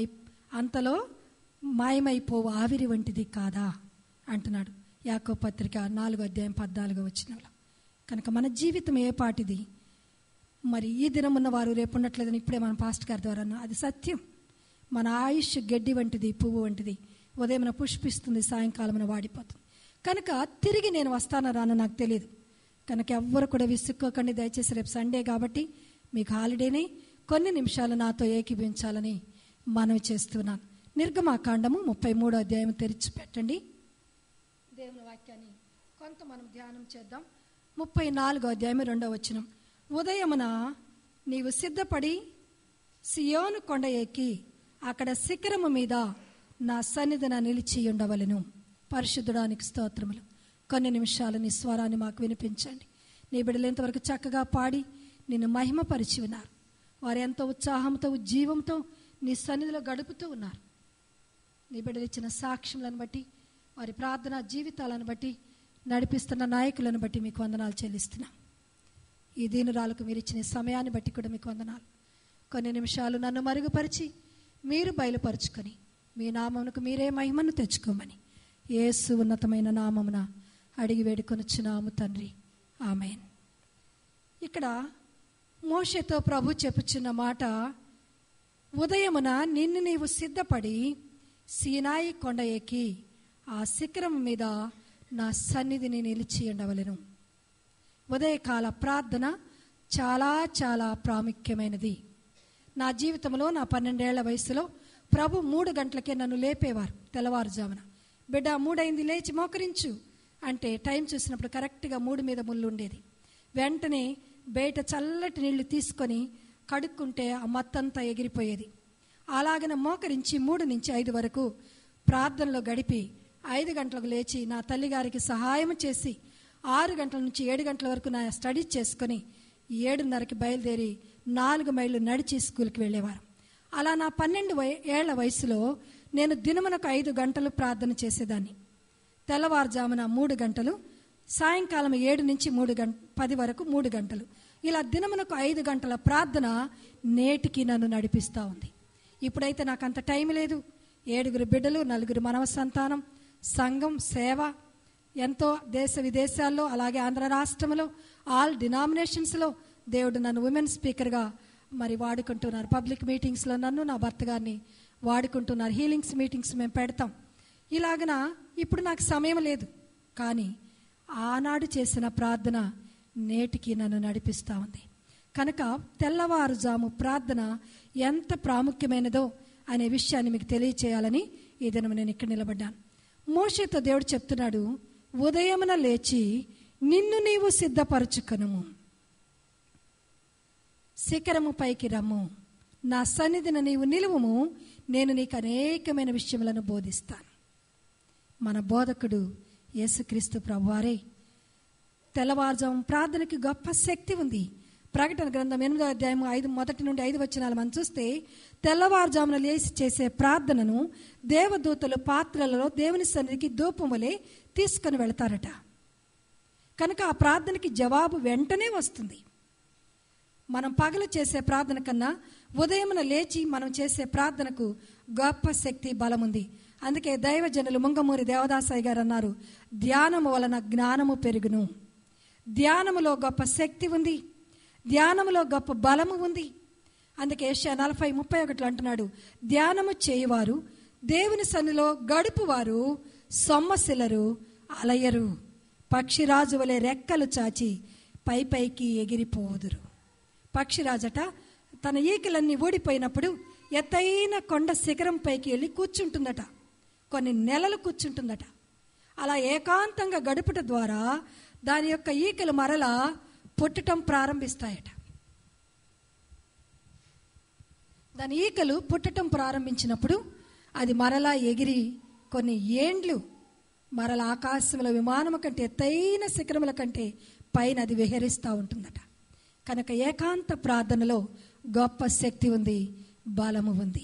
మాయమైపోవు ఆవిరి వంటిది కాదా అంటున్నాడు యాకోబు పత్రిక 4:14 కనుక మన జీవితం ఏ పాటిది? మరి ఈ దినం ఉన్న వారు రేపు ఉండట్లేదని ఇప్పుడే మన పాస్టర్ గారి ద్వారా అది సత్యం. మన ఆయుష్ గడ్డి వంటిది, పువ్వు వంటిది, ఉదయం పుష్పిస్తుంది, సాయంకాలం వాడిపోతుంది. కనుక తిరిగి నేను వస్తానో రానో నాకు తెలియదు. కనుక ఎవ్వరు కూడా విసుక్కోకండి. దయచేసి రేపు సండే కాబట్టి మీకు హాలిడేని కొన్ని నిమిషాలు నాతో ఏకీభవించాలని మనవి చేస్తున్నాను. నిర్గమాకాండము 33వ అధ్యాయం తెరిచి పెట్టండి. దేవుని వాక్యాన్ని కొంత మనం ధ్యానం చేద్దాం. 34వ అధ్యాయం 2వ వచనం. ఉదయమున నీవు సిద్ధపడి సియోను కొండ ఎక్కి అక్కడ శిఖరము మీద నా సన్నిధిన నిలిచి ఉండవలెను. పరిశుద్ధుడానికి స్తోత్రములు. కొన్ని నిమిషాలు నీ స్వరాన్ని మాకు వినిపించండి. నీ బిడ్డలు ఎంతవరకు చక్కగా పాడి నిన్ను మహిమపరిచి ఉన్నారు. వారు ఎంతో ఉత్సాహంతో ఉజ్జీవంతో నీ సన్నిధిలో గడుపుతూ ఉన్నారు. నీ బిడ్డలు ఇచ్చిన సాక్ష్యములను బట్టి, వారి ప్రార్థనా జీవితాలను బట్టి, నడిపిస్తున్న నాయకులను బట్టి మీకు వందనాలు చెల్లిస్తున్నాం. ఈ దీనురాలకు మీరు ఇచ్చిన సమయాన్ని బట్టి కూడా మీకు వందనాలు. కొన్ని నిమిషాలు నన్ను మరుగుపరిచి మీరు బయలుపరుచుకొని మీ నామమునకు మీరే మహిమను తెచ్చుకోమని యేసు ఉన్నతమైన నామమున అడిగి వేడుకొనుచున్నాము తండ్రి, ఆమేన్. ఇక్కడ మోషేతో ప్రభు చెప్పుచున్న మాట, ఉదయమున నిన్ను నీవు సిద్ధపడి సీనాయి కొండ ఎక్కి ఆ శిఖరం మీద నా సన్నిధిని నిలిచి ఉండవలెను. ఉదయకాల ప్రార్థన చాలా చాలా ప్రాముఖ్యమైనది. నా జీవితంలో నా 12 ఏళ్ల వయసులో ప్రభు 3 గంటలకే నన్ను లేపేవారు. తెల్లవారుజామున, బిడ్డ 3 అయింది లేచి మోకరించు అంటే టైం చూసినప్పుడు కరెక్ట్గా 3 మీద ముళ్ళు ఉండేది. వెంటనే బయట చల్లటి నీళ్లు తీసుకొని కడుక్కుంటే ఆ మత్తంతా ఎగిరిపోయేది. అలాగన మోకరించి 3 నుంచి 5 వరకు ప్రార్థనలో గడిపి 5 గంటలకు లేచి నా తల్లిగారికి సహాయం చేసి 6 గంటల నుంచి 7 గంటల వరకు నా స్టడీ చేసుకొని 7:30కి బయలుదేరి 4 మైళ్ళు నడిచి స్కూల్కి వెళ్ళేవారు. అలా నా 12 ఏళ్ల వయసులో నేను దినమునకు 5 గంటలు ప్రార్థన చేసేదాన్ని. తెల్లవారుజామున 3 గంటలు, సాయంకాలం 7 నుంచి 10 వరకు 3 గంటలు. ఇలా దినమునకు 5 గంటల ప్రార్థన నేటికి నన్ను నడిపిస్తూ ఉంది. ఇప్పుడైతే నాకు అంత టైం లేదు. 7 బిడ్డలు, 4 మనవ సంతానం, సంఘం, సేవ ఎంతో దేశ విదేశాల్లో, అలాగే ఆంధ్ర రాష్ట్రంలో ఆల్ డినామినేషన్స్లో దేవుడు నన్ను ఉమెన్ స్పీకర్గా మరి వాడుకుంటున్నారు. పబ్లిక్ మీటింగ్స్లో నన్ను, నా భర్త గారిని వాడుకుంటున్నారు. హీలింగ్స్ మీటింగ్స్ మేము పెడతాం. ఇలాగన ఇప్పుడు నాకు సమయం లేదు, కానీ ఆనాడు చేసిన ప్రార్థన నేటికి నన్ను నడిపిస్తూ ఉంది. కనుక తెల్లవారుజాము ప్రార్థన ఎంత ప్రాముఖ్యమైనదో అనే విషయాన్ని మీకు తెలియచేయాలని ఈ దినం నేను ఇక్కడ నిలబడ్డాను. మోషేతో దేవుడు చెప్తున్నాడు, ఉదయమున లేచి నిన్ను నీవు సిద్ధపరచుకొనుము, శిఖరము పైకి రమ్ము, నా సన్నిధిన నీవు నిలువుము, నేను నీకు అనేకమైన విషయములను బోధిస్తాను. మన బోధకుడు యేసుక్రీస్తు ప్రభువారే. తెల్లవారుజాము ప్రార్థనకి గొప్ప శక్తి ఉంది. ప్రకటన గ్రంథం 8వ అధ్యాయం 1 నుండి 5 వచనాలు మనం చూస్తే, తెల్లవారుజామున లేచి చేసే ప్రార్థనను దేవదూతలు పాత్రలలో దేవుని సన్నిధికి ధూపం వలె తీసుకొని వెళతారట. కనుక ఆ ప్రార్థనకి జవాబు వెంటనే వస్తుంది. మనం పగలు చేసే ప్రార్థన కన్నా ఉదయమున లేచి మనం చేసే ప్రార్థనకు గొప్ప శక్తి, బలం ఉంది. అందుకే దైవజనులు ముంగమూరి దేవదాసాయి గారు అన్నారు, ధ్యానము వలన జ్ఞానము పెరుగును. ధ్యానములో గొప్ప శక్తి ఉంది, ధ్యానములో గొప్ప బలము ఉంది. అందుకే యెషయా 40:31 అంటున్నాడు, ధ్యానము చేయువారు, దేవుని సన్నిధిలో గడుపువారు సొమ్మసిల్లరు, అలయరు, పక్షిరాజు వలె రెక్కలు చాచి పై పైకి ఎగిరిపోదురు. పక్షిరాజట తన ఈకలన్నీ ఊడిపోయినప్పుడు ఎత్తైన కొండ శిఖరం పైకి వెళ్ళి కూర్చుంటుందట. కొన్ని నెలలు కూర్చుంటుందట. అలా ఏకాంతంగా గడుపుట ద్వారా దాని యొక్క ఈకలు మరలా పుట్టడం ప్రారంభిస్తాయట. దాని ఈకలు పుట్టడం ప్రారంభించినప్పుడు అది మరలా ఎగిరి కొన్ని ఏండ్లు మరలా ఆకాశంలో విమానము కంటే ఎత్తైన శిఖరముల కంటే పైన అది విహరిస్తూ ఉంటుందట. కనుక ఏకాంత ప్రార్థనలో గొప్ప శక్తి ఉంది, బలము ఉంది.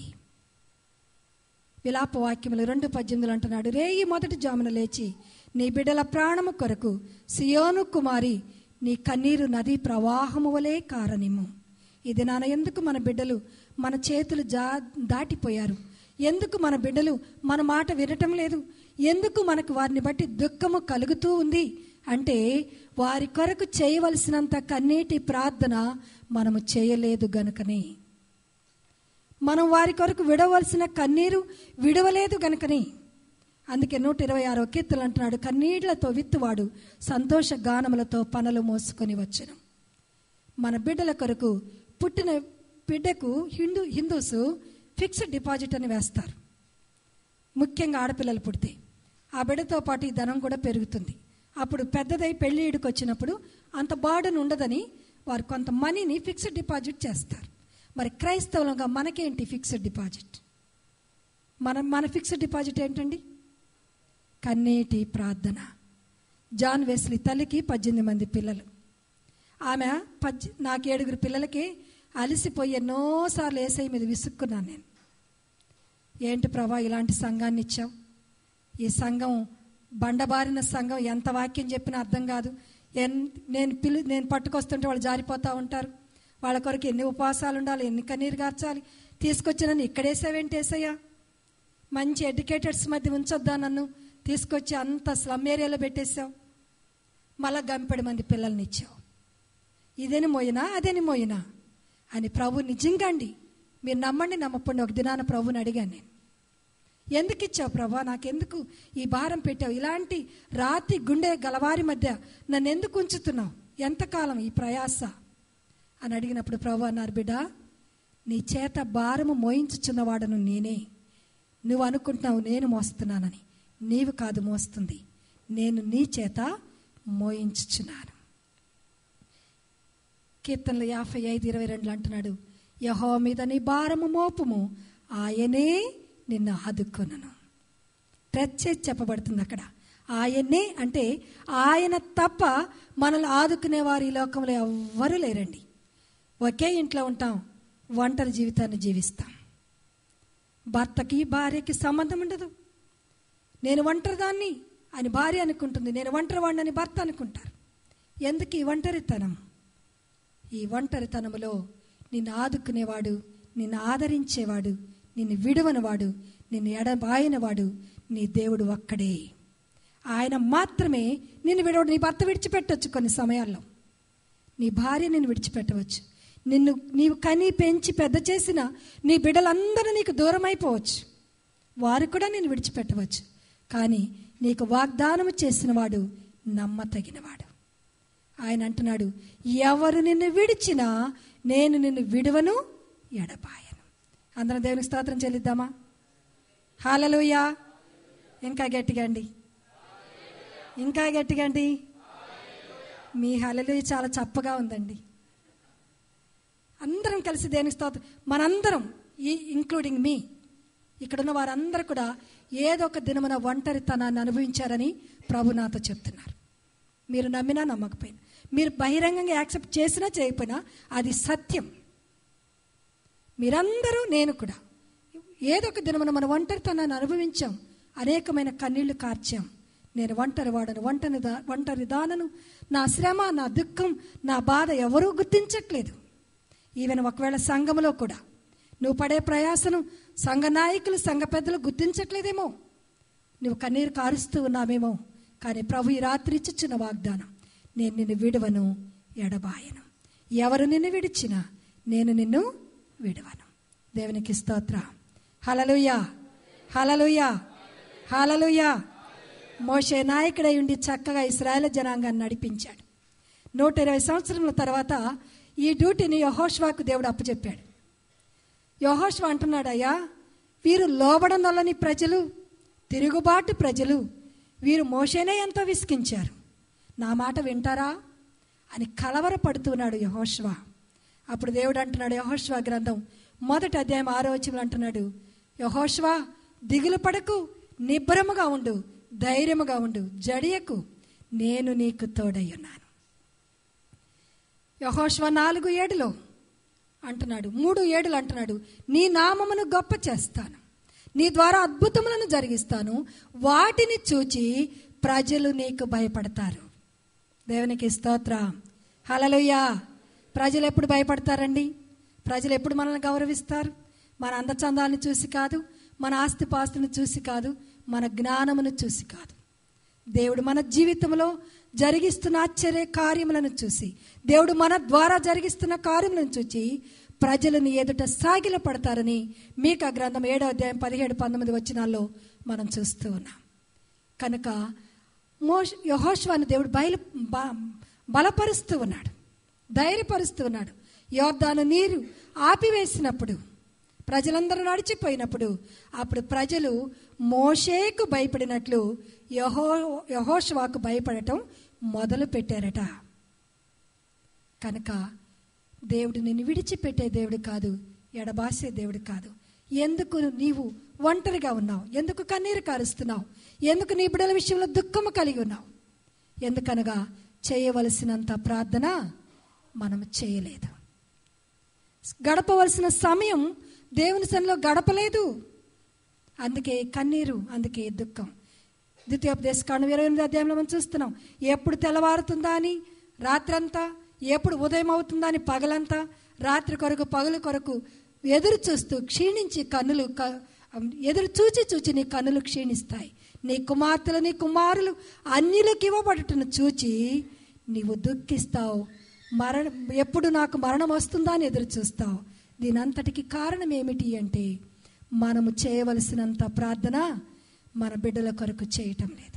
విలాప వాక్యములు 2:18 అంటున్నాడు, రేయి మొదటి జామున లేచి నీ బిడ్డల ప్రాణము కొరకు సియోను కుమారి నీ కన్నీరు నదీ ప్రవాహము వలె కారనిమ్ము. ఇది నాన్న ఎందుకు మన బిడ్డలు మన చేతులు దాటిపోయారు? ఎందుకు మన బిడ్డలు మన మాట వినటం లేదు? ఎందుకు మనకు వారిని బట్టి దుఃఖము కలుగుతూ ఉంది అంటే, వారి కొరకు చేయవలసినంత కన్నీటి ప్రార్థన మనము చేయలేదు గనుకనే. మనం వారి కొరకు విడవలసిన కన్నీరు విడవలేదు గనుకనే. అందుకే 126వ కీర్తన అంటున్నాడు, కన్నీళ్లతో విత్తువాడు సంతోష గానములతో పనులు మోసుకొని వచ్చును. మన బిడ్డల కొరకు పుట్టిన బిడ్డకు హిందూస్ ఫిక్స్డ్ డిపాజిట్ అని వేస్తారు. ముఖ్యంగా ఆడపిల్లలు పుడితే ఆ బిడ్డతో పాటు ఈ ధనం కూడా పెరుగుతుంది. అప్పుడు పెద్దదై పెళ్లి ఈడుకు వచ్చినప్పుడు అంత బర్డెన్ ఉండదని వారు కొంత మనీని ఫిక్స్డ్ డిపాజిట్ చేస్తారు. మరి క్రైస్తవులుగా మనకేంటి ఫిక్స్డ్ డిపాజిట్? మన ఫిక్స్డ్ డిపాజిట్ ఏంటండి? కన్నీటి ప్రార్థన. జాన్ వెస్లీ తల్లికి 18 మంది పిల్లలు. ఆమె నాకు 7 పిల్లలకి అలసిపోయి ఎన్నోసార్లు ఏసై మీద విసుక్కున్నాను నేను. ఏంటి ప్రభా ఇలాంటి సంఘాన్ని ఇచ్చావు? ఈ సంఘం బండబారిన సంఘం, ఎంత వాక్యం చెప్పినా అర్థం కాదు. నేను పట్టుకొస్తుంటే వాళ్ళు జారిపోతూ ఉంటారు. వాళ్ళ కొరకు ఎన్ని ఉపవాసాలు ఉండాలి, ఎన్ని కన్నీరు గార్చాలి. తీసుకొచ్చి నన్ను ఇక్కడేసావేంటి ఏసయ్యా? మంచి ఎడ్యుకేటెడ్స్ మధ్య ఉంచొద్దా నన్ను? తీసుకొచ్చి అంత స్లమ్ ఏరియాలో పెట్టేశావు. మళ్ళా గంపెడు మంది పిల్లల్ని ఇచ్చావు. ఇదేని మోయినా అదేని మోయినా అని ప్రభు నిజంగా అండి, మీరు నమ్మండి నమ్మకండి, ఒక దినాన ప్రభుని అడిగాను నేను, ఎందుకు ఇచ్చావు ప్రభా, నాకెందుకు ఈ భారం పెట్టావు? ఇలాంటి రాతి గుండె గలవారి మధ్య నన్ను ఎందుకు ఉంచుతున్నావు? ఎంతకాలం ఈ ప్రయాస అని అడిగినప్పుడు ప్రభు అన్నారు, బిడ్డ నీ చేత భారము మోయించుచున్నవాడను నేనే. నువ్వు అనుకుంటున్నావు నేను మోస్తున్నానని. నీవు కాదు మోస్తుంది, నేను నీ చేత మోయించుచున్నాను. కీర్తనలు 55:22 అంటున్నాడు, యెహోవా మీద నీ భారము మోపుము, ఆయనే నిన్ను ఆదుకొనును. ప్రత్యేక చెప్పబడుతుంది అక్కడ. ఆయనే అంటే ఆయన తప్ప మనల్ని ఆదుకునేవారు ఈ లోకంలో ఎవ్వరూ లేరండి. ఒకే ఇంట్లో ఉంటాం, ఒంటరి జీవితాన్ని జీవిస్తాం. భర్తకి భార్యకి సంబంధం ఉండదు. నేను ఒంటరిదాన్ని అని భార్య అనుకుంటుంది, నేను ఒంటరివాడిని అని భర్త అనుకుంటారు. ఎందుకు ఈ ఒంటరితనం? ఈ ఒంటరితనములో నిన్ను ఆదుకునేవాడు, నిన్ను ఆదరించేవాడు, నిన్ను విడువనివాడు, నిన్ను ఎడబాయినవాడు నీ దేవుడు ఒక్కడే. ఆయన మాత్రమే నిన్ను విడవడు. నీ భర్త విడిచిపెట్టవచ్చు, కొన్ని సమయాల్లో నీ భార్య నిన్ను విడిచిపెట్టవచ్చు. నీవు కని పెంచి పెద్ద చేసిన నీ బిడ్డలందరూ నీకు దూరం అయిపోవచ్చు, వారు కూడా నిన్ను విడిచిపెట్టవచ్చు. కానీ నీకు వాగ్దానము చేసిన వాడు నమ్మతగినవాడు. ఆయన అంటున్నాడు, ఎవరు నిన్ను విడిచినా నేను నిన్ను విడువను, ఎడబాయను. అందరం దేవునికి స్తోత్రం చెల్లిద్దామా? హల్లెలూయా. ఇంకా గట్టిగా అండి, ఇంకా గట్టిగా అండి. మీ హల్లెలూయా చాలా చప్పగా ఉందండి. అందరం కలిసి దేవునికి స్తోత్రం. మనందరం, ఇంక్లూడింగ్ మీ, ఇక్కడున్న వారందరూ కూడా ఏదో ఒక దినమున ఒంటరితనాన్ని అనుభవించారని ప్రభు నాతో చెప్తున్నారు. మీరు నమ్మినా నమ్మకపోయినా, మీరు బహిరంగంగా యాక్సెప్ట్ చేసినా చేయకపోయినా అది సత్యం. మీరందరూ, నేను కూడా ఏదో ఒక దినమున మన ఒంటరితనాన్ని అనుభవించాం, అనేకమైన కన్నీళ్లు కార్చాం. నేను ఒంటరివాడను, ఒంటరి దానను, నా శ్రమ, నా దుఃఖం, నా బాధ ఎవరూ గుర్తించట్లేదు. ఈవెన్ ఒకవేళ సంఘములో కూడా నువ్వు పడే ప్రయాసను సంఘ నాయకులు, సంఘ పెద్దలు గుర్తించట్లేదేమో, నువ్వు కన్నీరు కారుస్తూ ఉన్నామేమో. కానీ ప్రభు ఈ రాత్రి ఇచ్చుచున్న వాగ్దానం, నేను నిన్ను విడువను, ఎడబాయను. ఎవరు నిన్ను విడిచినా నేను నిన్ను విడువను. దేవునికి స్తోత్రం. హల్లెలూయా, హల్లెలూయా, హల్లెలూయా. మోషే నాయకుడై ఉండి చక్కగా ఇశ్రాయేలు జనాంగాన్ని నడిపించాడు. 120 సంవత్సరముల తర్వాత ఈ డ్యూటీని యెహోషువకు దేవుడు అప్పచెప్పాడు. యెహోషువ అంటున్నాడు, అయ్యా వీరు లోబడనొల్లని ప్రజలు, తిరుగుబాటు ప్రజలు, వీరు మోషేనే ఎంతో విసిగించారు, నా మాట వింటారా అని కలవరపడుతున్నాడు యెహోషువ. అప్పుడు దేవుడు అంటున్నాడు, యెహోషువ గ్రంథం 1వ అధ్యాయం 6వ వచనం అంటున్నాడు, యెహోషువ దిగులు పడకు, నిబ్బరముగా ఉండు, ధైర్యముగా ఉండు, జడియకు, నేను నీకు తోడై ఉన్నాను. యెహోషువ 4:7 అంటున్నాడు, 3:7 అంటున్నాడు, నీ నామమును గొప్ప చేస్తాను, నీ ద్వారా అద్భుతములను జరిగిస్తాను, వాటిని చూచి ప్రజలు నీకు భయపడతారు. దేవునికి స్తోత్రం. హల్లెలూయా. ప్రజలు ఎప్పుడు భయపడతారండి? ప్రజలు ఎప్పుడు మనల్ని గౌరవిస్తారు? మన అందచందాలను చూసి కాదు, మన ఆస్తిపాస్తులను చూసి కాదు, మన జ్ఞానమును చూసి కాదు. దేవుడు మన జీవితంలో జరిగిస్తున్న ఆశ్చర్య కార్యములను చూసి, దేవుడు మన ద్వారా జరిగిస్తున్న కార్యములను చూసి ప్రజలను ఎదుట సాగిల పడతారని మీకా గ్రంథం 7వ అధ్యాయం 17-19 వచనాల్లో మనం చూస్తూ ఉన్నాం. కనుక యెహోషువను దేవుడు బలపరుస్తూ ఉన్నాడు, ధైర్యపరుస్తూ ఉన్నాడు. యోర్దాను నీరు ఆపివేసినప్పుడు ప్రజలందరూ నడిచిపోయినప్పుడు అప్పుడు ప్రజలు మోషేకు భయపడినట్లు యెహోషువకు భయపడటం మొదలు పెట్టారట. కనుక దేవుడు నిన్ను విడిచిపెట్టే దేవుడు కాదు, ఎడబాసే దేవుడు కాదు. ఎందుకు నీవు ఒంటరిగా ఉన్నావు? ఎందుకు కన్నీరు కారుస్తున్నావు? ఎందుకు నీ బిడ్డల విషయంలో దుఃఖము కలిగి ఉన్నావు? ఎందుకనగా చేయవలసినంత ప్రార్థన మనం చేయలేదు. గడపవలసిన సమయం దేవుని సన్నిధిలో గడపలేదు. అందుకే కన్నీరు, అందుకే దుఃఖం. ద్వితీయోపదేశకాండం 28వ అధ్యాయంలో మనం చూస్తున్నాం. ఎప్పుడు తెల్లవారుతుందా అని రాత్రంతా, ఎప్పుడు ఉదయం అవుతుందా అని పగలంతా, రాత్రి కొరకు పగలు కొరకు ఎదురు చూస్తూ క్షీణించి కన్నులు ఎదురు చూచి నీ కన్నులు క్షీణిస్తాయి. నీ కుమార్తెలు నీ కుమారులు అన్యులకు ఇవ్వబడుటను చూచి నీవు దుఃఖిస్తావు. ఎప్పుడు నాకు మరణం వస్తుందా అని ఎదురు చూస్తావు. దీని అంతటికి కారణం ఏమిటి అంటే మనము చేయవలసినంత ప్రార్థన మన బిడ్డల కొరకు చేయటం లేదు,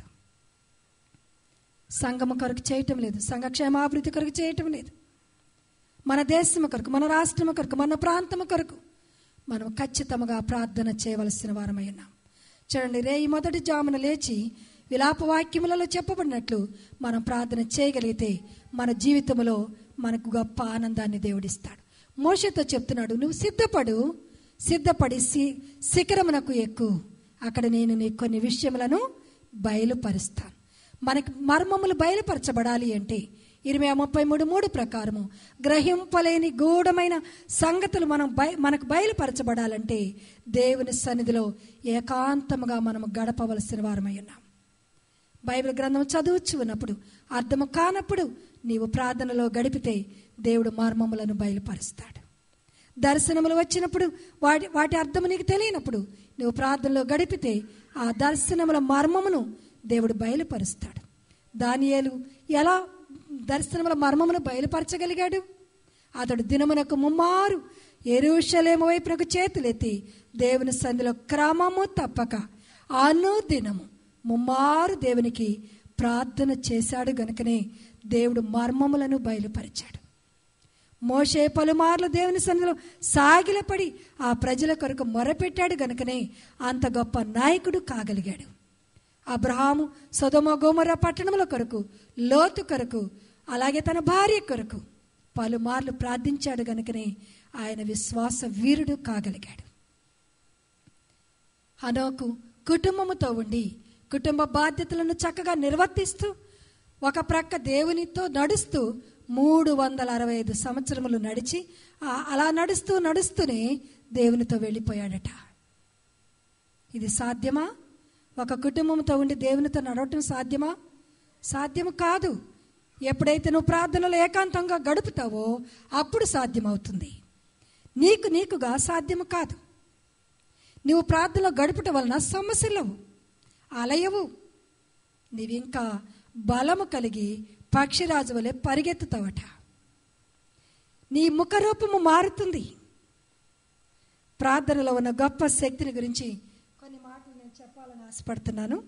సంఘము కొరకు చేయటం లేదు, సంఘ క్షేమాభివృద్ధి కొరకు చేయటం లేదు, మన దేశము కొరకు, మన రాష్ట్రము కొరకు, మన ప్రాంతము కొరకు మనం ఖచ్చితంగా ప్రార్థన చేయవలసిన వారమై ఉన్నాం. చూడండి, రేయి మొదటి జామున లేచి విలాప వాక్యములలో చెప్పబడినట్లు మనం ప్రార్థన చేయగలిగితే మన జీవితంలో మనకు గొప్ప ఆనందాన్ని దేవుడిస్తాడు. మోషేతో చెప్తున్నాడు, నువ్వు సిద్ధపడి శిఖరమునకు ఎక్కు, అక్కడ నేను నీకు కొన్ని విషయములను బయలుపరుస్తాను. మనకి మర్మములు బయలుపరచబడాలి అంటే 20:33 ప్రకారము గ్రహింపలేని గూఢమైన సంగతులు మనకు బయలుపరచబడాలంటే దేవుని సన్నిధిలో ఏకాంతముగా మనము గడపవలసిన వారమై ఉన్నాం. బైబిల్ గ్రంథం చదువుచు ఉన్నప్పుడు, అర్థము కానప్పుడు నీవు ప్రార్థనలో గడిపితే దేవుడు మర్మములను బయలుపరుస్తాడు. దర్శనములు వచ్చినప్పుడు వాటి అర్థము నీకు తెలియనప్పుడు నువ్వు ప్రార్థనలో గడిపితే ఆ దర్శనముల మర్మమును దేవుడు బయలుపరుస్తాడు. దానియేలు ఎలా దర్శనముల మర్మమును బయలుపరచగలిగాడు? అతడు దినమునకు 3 మారు యెరూషలేము వైపునకు చేతులెత్తి దేవుని సన్నిధిలో క్రమము తప్పక అనుదినము 3 మారు దేవునికి ప్రార్థన చేశాడు. గనుకనే దేవుడు మర్మములను బయలుపరిచాడు. మోషే పలుమార్లు దేవుని సన్నిధిలో సాగిలపడి ఆ ప్రజల కొరకు మొరపెట్టాడు. గనుకనే అంత గొప్ప నాయకుడు కాగలిగాడు. అబ్రహాము సొదొమ గొమొర్రా పట్టణముల కొరకు, లోతు కొరకు, అలాగే తన భార్య కొరకు పలుమార్లు ప్రార్థించాడు. గనుకనే ఆయన విశ్వాస వీరుడు కాగలిగాడు. హనోకు కుటుంబముతో ఉండి కుటుంబ బాధ్యతలను చక్కగా నిర్వర్తిస్తూ ఒక ప్రక్క దేవునితో నడుస్తూ 365 సంవత్సరములు నడిచి అలా నడుస్తూనే దేవునితో వెళ్ళిపోయాడట. ఇది సాధ్యమా? ఒక కుటుంబంతో ఉండి దేవునితో నడవటం సాధ్యమా? సాధ్యము కాదు. ఎప్పుడైతే నువ్వు ప్రార్థనలో ఏకాంతంగా గడుపుతావో అప్పుడు సాధ్యమవుతుంది. నీకుగా సాధ్యము కాదు. నువ్వు ప్రార్థనలో గడుపుట వలన సమస్యలవు, అలయవు. నీవింకా బలము కలిగి పక్షిరాజు వలె పరిగెత్తుతావట. నీ ముఖరూపము మారుతుంది. ప్రార్థనలో ఉన్న గొప్ప శక్తిని గురించి కొన్ని మాటలు నేను చెప్పాలని ఆశపడుతున్నాను.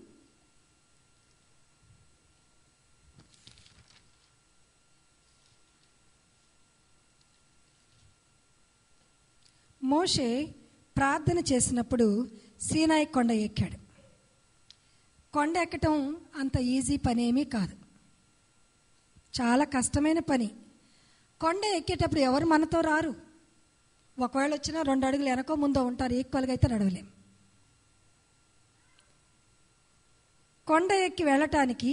మోషే ప్రార్థన చేసినప్పుడు సీనాయి కొండ ఎక్కాడు. కొండ ఎక్కటం అంత ఈజీ పని ఏమీ కాదు, చాలా కష్టమైన పని. కొండ ఎక్కేటప్పుడు ఎవరు మనతో రారు. ఒకవేళ వచ్చినా 2 అడుగులు వెనకో ముందో ఉంటారు, ఈక్వల్గా అయితే నడవలేం. కొండ ఎక్కి వెళ్ళటానికి,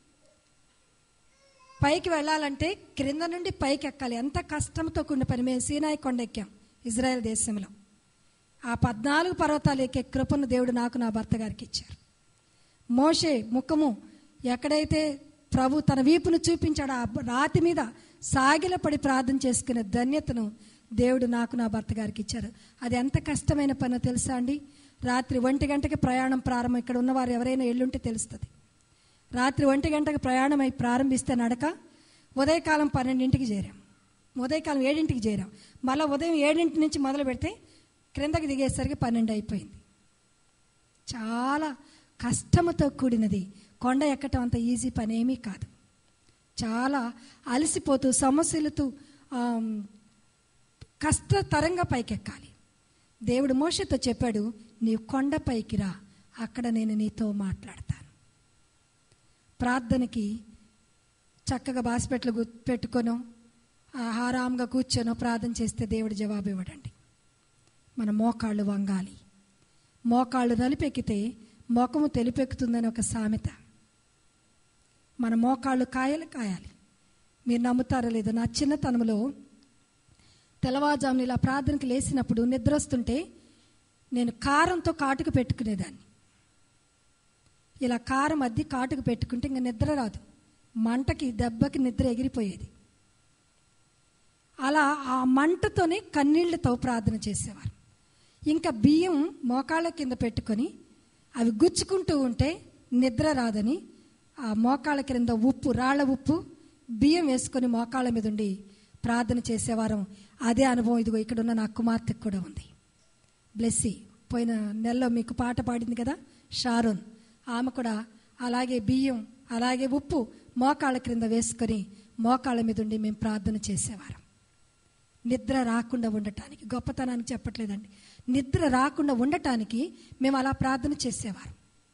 పైకి వెళ్ళాలంటే క్రింద నుండి పైకి ఎక్కాలి. ఎంత కష్టంతో కూడిన పని. మేము సీనాయి కొండ ఎక్కాం ఇజ్రాయెల్ దేశంలో. ఆ 14 పర్వతాలు ఎక్కే కృపను దేవుడు నాకు, నా భర్త గారికి ఇచ్చారు. మోషే ముఖము ఎక్కడైతే ప్రభు తన వీపును చూపించాడు ఆ రాతి మీద సాగిలపడి ప్రార్థన చేసుకునే ధన్యతను దేవుడు నాకు, నా భర్త గారికి ఇచ్చారు. అది ఎంత కష్టమైన పనో తెలుసా అండి? రాత్రి 1 గంటకి ప్రయాణం ప్రారంభం. ఇక్కడ ఉన్నవారు ఎవరైనా ఎల్లుంటే తెలుస్తుంది. రాత్రి 1 గంటకి ప్రయాణం అయి ప్రారంభిస్తే నడక ఉదయకాలం 12ంటికి చేరాం. ఉదయకాలం 7ంటికి చేరాం. మళ్ళీ ఉదయం 7ంటి నుంచి మొదలు పెడితే క్రిందకి దిగేసరికి 12 అయిపోయింది. చాలా కష్టముతో కూడినది. కొండ ఎక్కటం అంత ఈజీ పని ఏమీ కాదు. చాలా అలసిపోతూ సమస్యలతో కష్టతరంగా పైకెక్కాలి. దేవుడు మోషేతో చెప్పాడు, నీవు కొండపైకి రా, అక్కడ నేను నీతో మాట్లాడతాను. ప్రార్థనకి చక్కగా బాసిపెట్లు పెట్టుకొనో ఆరాంగా కూర్చొనో ప్రార్థన చేస్తే దేవుడు జవాబు ఇవ్వడండి. మన మోకాళ్ళు వంగాలి. మోకాళ్ళు నలిపెక్కితే మోకము తెలిపెక్కుతుందని ఒక సామెత. మన మోకాళ్ళు కాయాలి. మీరు నమ్ముతారో లేదో, నా చిన్నతనంలో తెల్లవారుజామున ఇలా ప్రార్థనకి లేచినప్పుడు నిద్ర వస్తుంటే నేను కారంతో కాటుకు పెట్టుకునేదాన్ని. ఇలా కారం అద్ది కాటుకు పెట్టుకుంటే ఇంకా నిద్ర రాదు, మంటకి దెబ్బకి నిద్ర ఎగిరిపోయేది. అలా ఆ మంటతోనే కన్నీళ్లతో ప్రార్థన చేసేవారు. ఇంకా బియ్యం మోకాళ్ళ కింద పెట్టుకొని అవి గుచ్చుకుంటూ ఉంటే నిద్ర రాదని ఆ మోకాళ్ళ కింద రాళ్ళ ఉప్పు బియ్యం వేసుకొని మోకాళ్ళ మీద ఉండి ప్రార్థన చేసేవారం. అదే అనుభవం ఇదిగో ఇక్కడ ఉన్న నా కుమార్తెకు కూడా ఉంది. బ్లెస్సీ పోయిన నెలలో మీకు పాట పాడింది కదా, షారోన్, ఆమె కూడా అలాగే బియ్యం అలాగే ఉప్పు మోకాళ్ళ క్రింద వేసుకొని మోకాళ్ళ మీద ఉండి మేము ప్రార్థన చేసేవారం. నిద్ర రాకుండా ఉండటానికి, గొప్పతనానికి చెప్పట్లేదండి, నిద్ర రాకుండా ఉండటానికి మేము అలా ప్రార్థన చేసేవారం.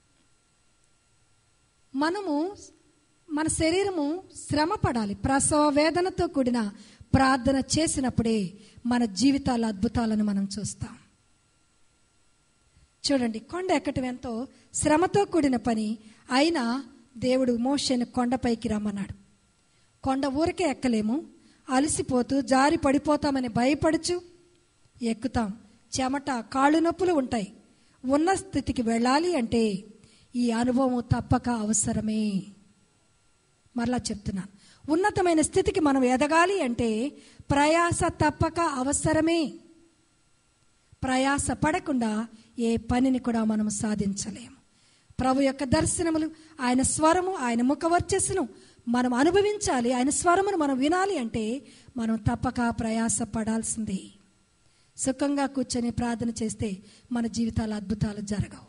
మన శరీరము శ్రమ పడాలి. ప్రసవ వేదనతో కూడిన ప్రార్థన చేసినప్పుడే మన జీవితాల అద్భుతాలను మనం చూస్తాం. చూడండి, కొండ ఎక్కటం ఎంతో శ్రమతో కూడిన పని అయినా దేవుడు మోషేని కొండపైకి రమ్మన్నాడు. కొండ ఊరికే ఎక్కలేము, అలసిపోతూ జారి పడిపోతామని భయపడుచు ఎక్కుతాం. చెమట, కాళ్ళు నొప్పులు ఉంటాయి. ఉన్న స్థితికి వెళ్ళాలి అంటే ఈ అనుభవం తప్పక అవసరమే. మరలా చెప్తున్నాను, ఉన్నతమైన స్థితికి మనం ఎదగాలి అంటే ప్రయాస తప్పక అవసరమే. ప్రయాస పడకుండా ఏ పనిని కూడా మనం సాధించలేము. ప్రభు యొక్క దర్శనములు, ఆయన స్వరము, ఆయన ముఖ వర్చస్సును మనం అనుభవించాలి. ఆయన స్వరమును మనం వినాలి అంటే మనం తప్పక ప్రయాస పడాల్సిందే. సుఖంగా కూర్చొని ప్రార్థన చేస్తే మన జీవితాల అద్భుతాలు జరగవు.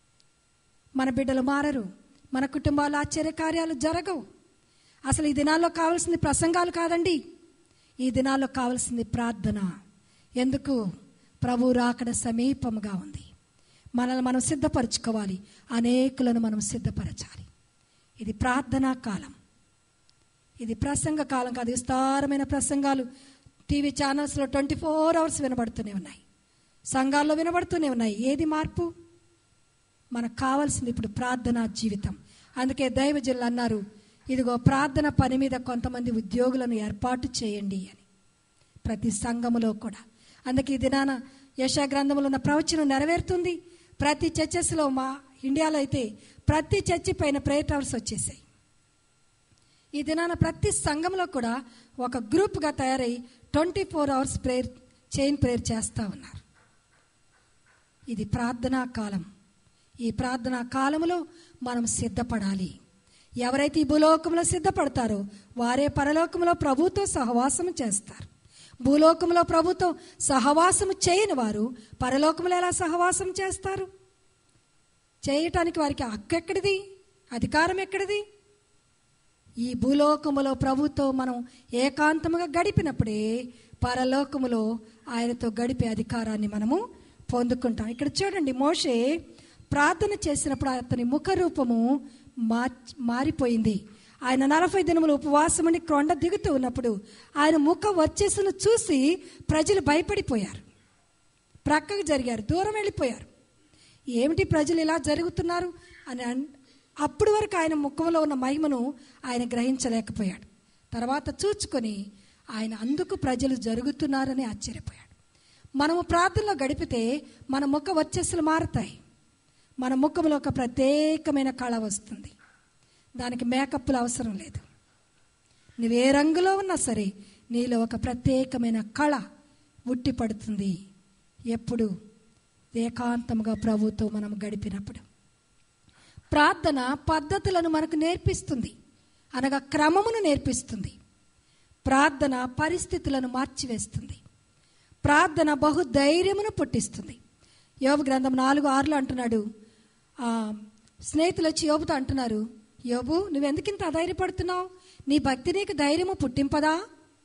మన బిడ్డలు మారరు, మన కుటుంబాల ఆశ్చర్యకార్యాలు జరగవు. అసలు ఈ దినాల్లో కావాల్సింది ప్రసంగాలు కాదండి, ఈ దినాల్లో కావాల్సింది ప్రార్థన. ఎందుకు? ప్రభు రాకడ సమీపముగా ఉంది. మనల్ని మనం సిద్ధపరచుకోవాలి, అనేకులను మనం సిద్ధపరచాలి. ఇది ప్రార్థనా కాలం, ఇది ప్రసంగ కాలం కాదు. విస్తారమైన ప్రసంగాలు టీవీ ఛానల్స్లో 24 hours వినబడుతూనే ఉన్నాయి, సంఘాల్లో వినబడుతూనే ఉన్నాయి. ఏది మార్పు? మనకు కావాల్సింది ఇప్పుడు ప్రార్థనా జీవితం. అందుకే దైవజనులు అన్నారు, ఇదిగో ప్రార్థన పని మీద కొంతమంది ఉద్యోగులను ఏర్పాటు చేయండి అని, ప్రతి సంఘములో కూడా. అందుకే ఈ దినాన యెషయా గ్రంథంలో ఉన్న ప్రవచనం నెరవేరుతుంది. ప్రతి చర్చెస్లో, మా ఇండియాలో అయితే ప్రతి చర్చి పైన ప్రేయర్ టవర్స్ వచ్చేసాయి. ఈ దినాన ప్రతి సంఘంలో కూడా ఒక గ్రూప్గా తయారై 24 hours ప్రేయర్, చైన్ ప్రేయర్ చేస్తూ ఉన్నారు. ఇది ప్రార్థనా కాలం. ఈ ప్రార్థనా కాలంలో మనం సిద్ధపడాలి. ఎవరైతే ఈ భూలోకంలో సిద్ధపడతారో వారే పరలోకంలో ప్రభుతో సహవాసము చేస్తారు. భూలోకంలో ప్రభుతో సహవాసము చేయని వారు పరలోకంలో ఎలా సహవాసం చేస్తారు? చేయటానికి వారికి హక్కు ఎక్కడిది? అధికారం ఎక్కడిది? ఈ భూలోకములో ప్రభుతో మనం ఏకాంతముగా గడిపినప్పుడే పరలోకములో ఆయనతో గడిపే అధికారాన్ని మనము పొందుకుంటాం. ఇక్కడ చూడండి, మోషే ప్రార్థన చేసినప్పుడు అతని ముఖ రూపము మారిపోయింది. ఆయన 40 దినములు ఉపవాసమని కొండ దిగుతూ ఉన్నప్పుడు ఆయన ముఖ వర్చస్సును చూసి ప్రజలు భయపడిపోయారు, ప్రక్కకు జరిగారు, దూరం వెళ్ళిపోయారు. ఏమిటి ప్రజలు ఇలా జరుగుతున్నారు అని అప్పటి వరకు ఆయన ముఖంలో ఉన్న మహిమను ఆయన గ్రహించలేకపోయాడు. తర్వాత చూచుకొని ఆయన అందుకు ప్రజలు జరుగుతున్నారని ఆశ్చర్యపోయాడు. మనము ప్రార్థనలో గడిపితే మన ముఖ వర్చస్సులు మారుతాయి. మన ముఖంలో ఒక ప్రత్యేకమైన కళ వస్తుంది. దానికి మేకప్లు అవసరం లేదు. నువ్వు ఏ రంగులో ఉన్నా సరే నీలో ఒక ప్రత్యేకమైన కళ ఉట్టి పడుతుంది. ఎప్పుడు? ఏకాంతముగా ప్రభుతో మనం గడిపినప్పుడు. ప్రార్థన పద్ధతులను మనకు నేర్పిస్తుంది, అనగా క్రమమును నేర్పిస్తుంది. ప్రార్థన పరిస్థితులను మార్చివేస్తుంది. ప్రార్థన బహుధైర్యమును పుట్టిస్తుంది. యోబు గ్రంథం 4:6 అంటున్నాడు, స్నేహితులు వచ్చి యోబుతో అంటున్నారు, యోబు నువ్వెందుకు ఇంత అధైర్యపడుతున్నావు? నీ భక్తి నీకు ధైర్యము పుట్టింపదా?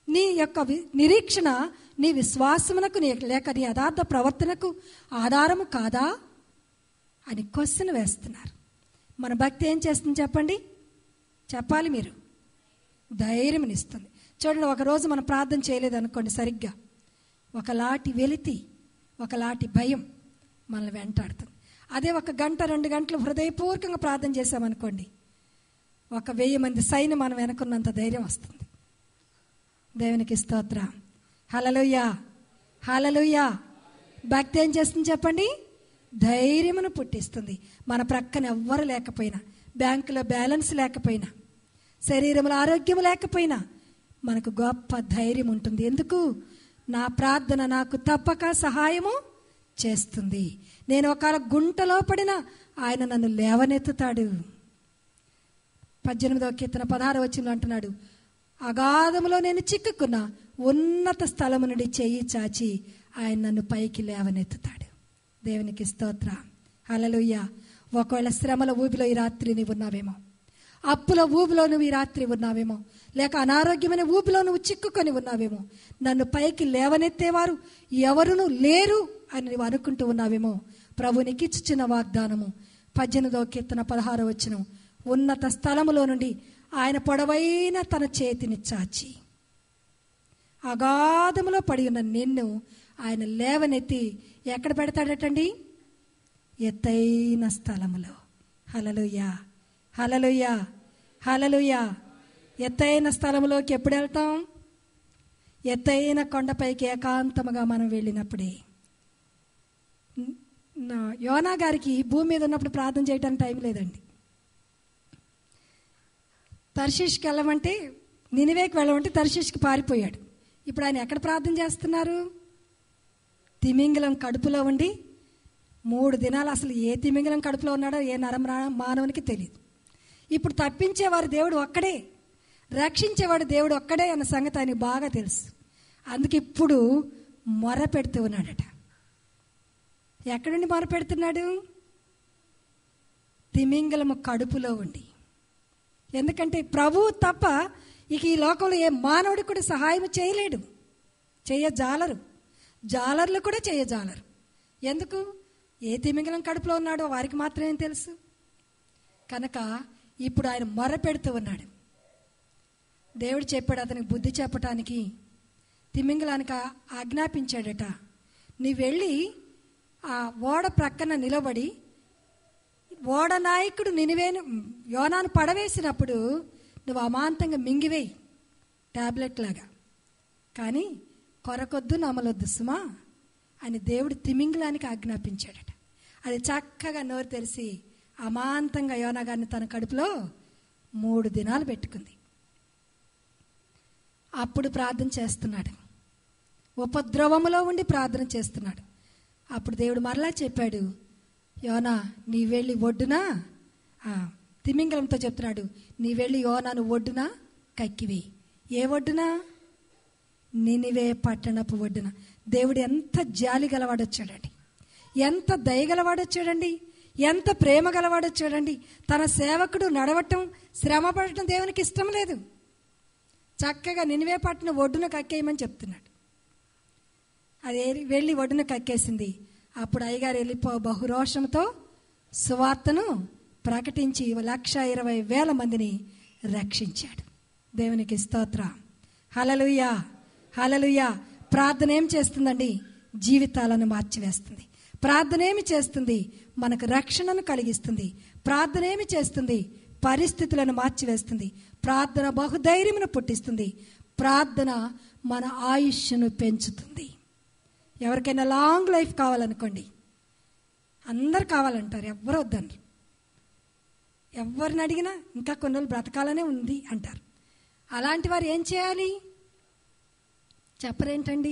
నీ యొక్క నిరీక్షణ నీ విశ్వాసమునకు లేక నీ యథార్థ ప్రవర్తనకు ఆధారము కాదా అని క్వశ్చన్ వేస్తున్నారు. మన భక్తి ఏం చేస్తుంది చెప్పండి? చెప్పాలి మీరు. ధైర్యమునిస్తుంది. చూడండి, ఒకరోజు మనం ప్రార్థన చేయలేదు అనుకోండి, సరిగ్గా ఒకలాంటి వెలితి, ఒకలాంటి భయం మనల్ని వెంటాడుతుంది. అదే 1 గంట 2 గంటలు హృదయపూర్వకంగా ప్రార్థన చేశామనుకోండి, 1000 మంది సైన్యం మనం వెనుకున్నంత ధైర్యం వస్తుంది. దేవునికి స్తోత్రం. హల్లెలూయా, హల్లెలూయా. భక్తి ఏం చేస్తుంది చెప్పండి? ధైర్యమును పుట్టిస్తుంది. మన ప్రక్కన ఎవ్వరు లేకపోయినా, బ్యాంకులో బ్యాలెన్స్ లేకపోయినా, శరీరంలో ఆరోగ్యం లేకపోయినా మనకు గొప్ప ధైర్యం ఉంటుంది. ఎందుకు? నా ప్రార్థన నాకు తప్పక సహాయము చేస్తుంది. నేను ఒకవేళ గుంటలో పడినా ఆయన నన్ను లేవనెత్తుతాడు. 18వ కీర్తన 16వ వచనంలో అంటున్నాడు, అగాధములో నేను చిక్కుకున్న ఉన్నత స్థలము నుండి చెయ్యి చాచి ఆయన నన్ను పైకి లేవనెత్తుతాడు. దేవునికి స్తోత్రం. హల్లెలూయా. ఒకవేళ శ్రమల ఊబిలో ఈ రాత్రి నీవు ఉన్నావేమో, అప్పుల ఊబిలో నువ్వు ఈ రాత్రి ఉన్నావేమో, లేక అనారోగ్యమైన ఊబిలో నువ్వు చిక్కుకొని ఉన్నావేమో, నన్ను పైకి లేవనెత్తేవారు ఎవరునూ లేరు అని నువ్వు అనుకుంటూ ఉన్నావేమో, ప్రభు నీకు ఇచ్చిన వాగ్దానము 18వ కీర్తన 16వ వచనం, ఉన్నత స్థలములో నుండి ఆయన పొడవైన తన చేతిని చాచి అగాధములో పడి ఉన్న నిన్ను ఆయన లేవనెత్తి ఎక్కడ పెడతాడటండి? ఎత్తైన స్థలములో. హల్లెలూయా, హల్లెలూయా, హల్లెలూయా. ఎత్తైన స్థలములోకి ఎప్పుడు వెళ్తాం? ఎత్తైన కొండపైకి ఏకాంతముగా మనం వెళ్ళినప్పుడే. యోనా గారికి భూమి మీద ఉన్నప్పుడు ప్రార్థన చేయడానికి టైం లేదండి. తర్షీష్కి వెళ్ళమంటే, నినివేకి వెళ్ళమంటే తర్షీష్కి పారిపోయాడు. ఇప్పుడు ఆయన ఎక్కడ ప్రార్థన చేస్తున్నారు? తిమింగలం కడుపులో ఉండి 3 దినాలు. అసలు ఏ తిమింగలం కడుపులో ఉన్నాడో ఏ మానవునికి తెలియదు. ఇప్పుడు తప్పించేవారు దేవుడు ఒక్కడే, రక్షించేవాడు దేవుడు ఒక్కడే అన్న సంగతి ఆయనకు బాగా తెలుసు. అందుకే ఇప్పుడు మొర పెడుతూ ఉన్నాడట. ఎక్కడుండి మొర పెడుతున్నాడు? తిమింగలము కడుపులో ఉండి. ఎందుకంటే ప్రభువు తప్ప ఇక ఈ లోకంలో ఏ మానవుడు కూడా సహాయం చేయలేడు, చేయజాలరు. జాలర్లు కూడా చేయజాలరు. ఎందుకు? ఏ తిమింగలం కడుపులో ఉన్నాడో వారికి మాత్రమే తెలుసు. కనుక ఇప్పుడు ఆయన మొర పెడుతూ ఉన్నాడు. దేవుడు చెప్పాడు అతనికి బుద్ధి చెప్పటానికి, తిమింగలానికి ఆజ్ఞాపించాడట, నీ వెళ్ళి ఆ ఓడ ప్రక్కన నిలబడి, ఓడ నాయకుడు నినివేను యోనాను పడవేసినప్పుడు నువ్వు అమాంతంగా మింగివేయి టాబ్లెట్ లాగా, కానీ కొరకొద్దు నమలొద్దు సుమా అని దేవుడు తిమింగలానికి ఆజ్ఞాపించాడట. అది చక్కగా నోరు తెరిచి అమాంతంగా యోనా గారిని తన కడుపులో 3 దినాలు పెట్టుకుంది. అప్పుడు ప్రార్థన చేస్తున్నాడు, ఉపద్రవములో ఉండి ప్రార్థన చేస్తున్నాడు. అప్పుడు దేవుడు మరలా చెప్పాడు, యోనా నీ వెళ్ళి ఒడ్డునా, తిమింగలంతో చెప్తున్నాడు, నీ వెళ్ళి యోనాను ఒడ్డున కక్కివి. ఏ ఒడ్డునా? నినివే పట్టణపు ఒడ్డున. దేవుడు ఎంత జాలి గలవాడొచ్చాడండి, ఎంత దయగలవాడొచ్చాడండి, ఎంత ప్రేమ గలవాడొచ్చాడండి. తన సేవకుడు నడవటం, శ్రమ పడటం దేవునికి ఇష్టం లేదు. చక్కగా నినివే పట్టణం ఒడ్డున కక్కేయమని చెప్తున్నాడు. అది వెళ్ళి ఒడ్డున కక్కేసింది. అప్పుడు అయ్యగారు వెళ్ళిపో బహురోషంతో సువార్తను ప్రకటించి 120,000 మందిని రక్షించాడు. దేవునికి స్తోత్రం. హల్లెలూయా, హల్లెలూయా. ప్రార్థన ఏం చేస్తుందండి? జీవితాలను మార్చివేస్తుంది. ప్రార్థన ఏమి చేస్తుంది? మనకు రక్షణను కలిగిస్తుంది. ప్రార్థన ఏమి చేస్తుంది? పరిస్థితులను మార్చివేస్తుంది. ప్రార్థన బహుధైర్యమును పుట్టిస్తుంది. ప్రార్థన మన ఆయుష్ను పెంచుతుంది. ఎవరికైనా లాంగ్ లైఫ్ కావాలనుకోండి, అందరు కావాలంటారు, ఎవ్వరు వద్దన్నారు. ఎవరిని అడిగినా ఇంకా కొన్ని రోజులు బ్రతకాలనే ఉంది అంటారు. అలాంటి వారు ఏం చేయాలి చెప్పరేంటండి?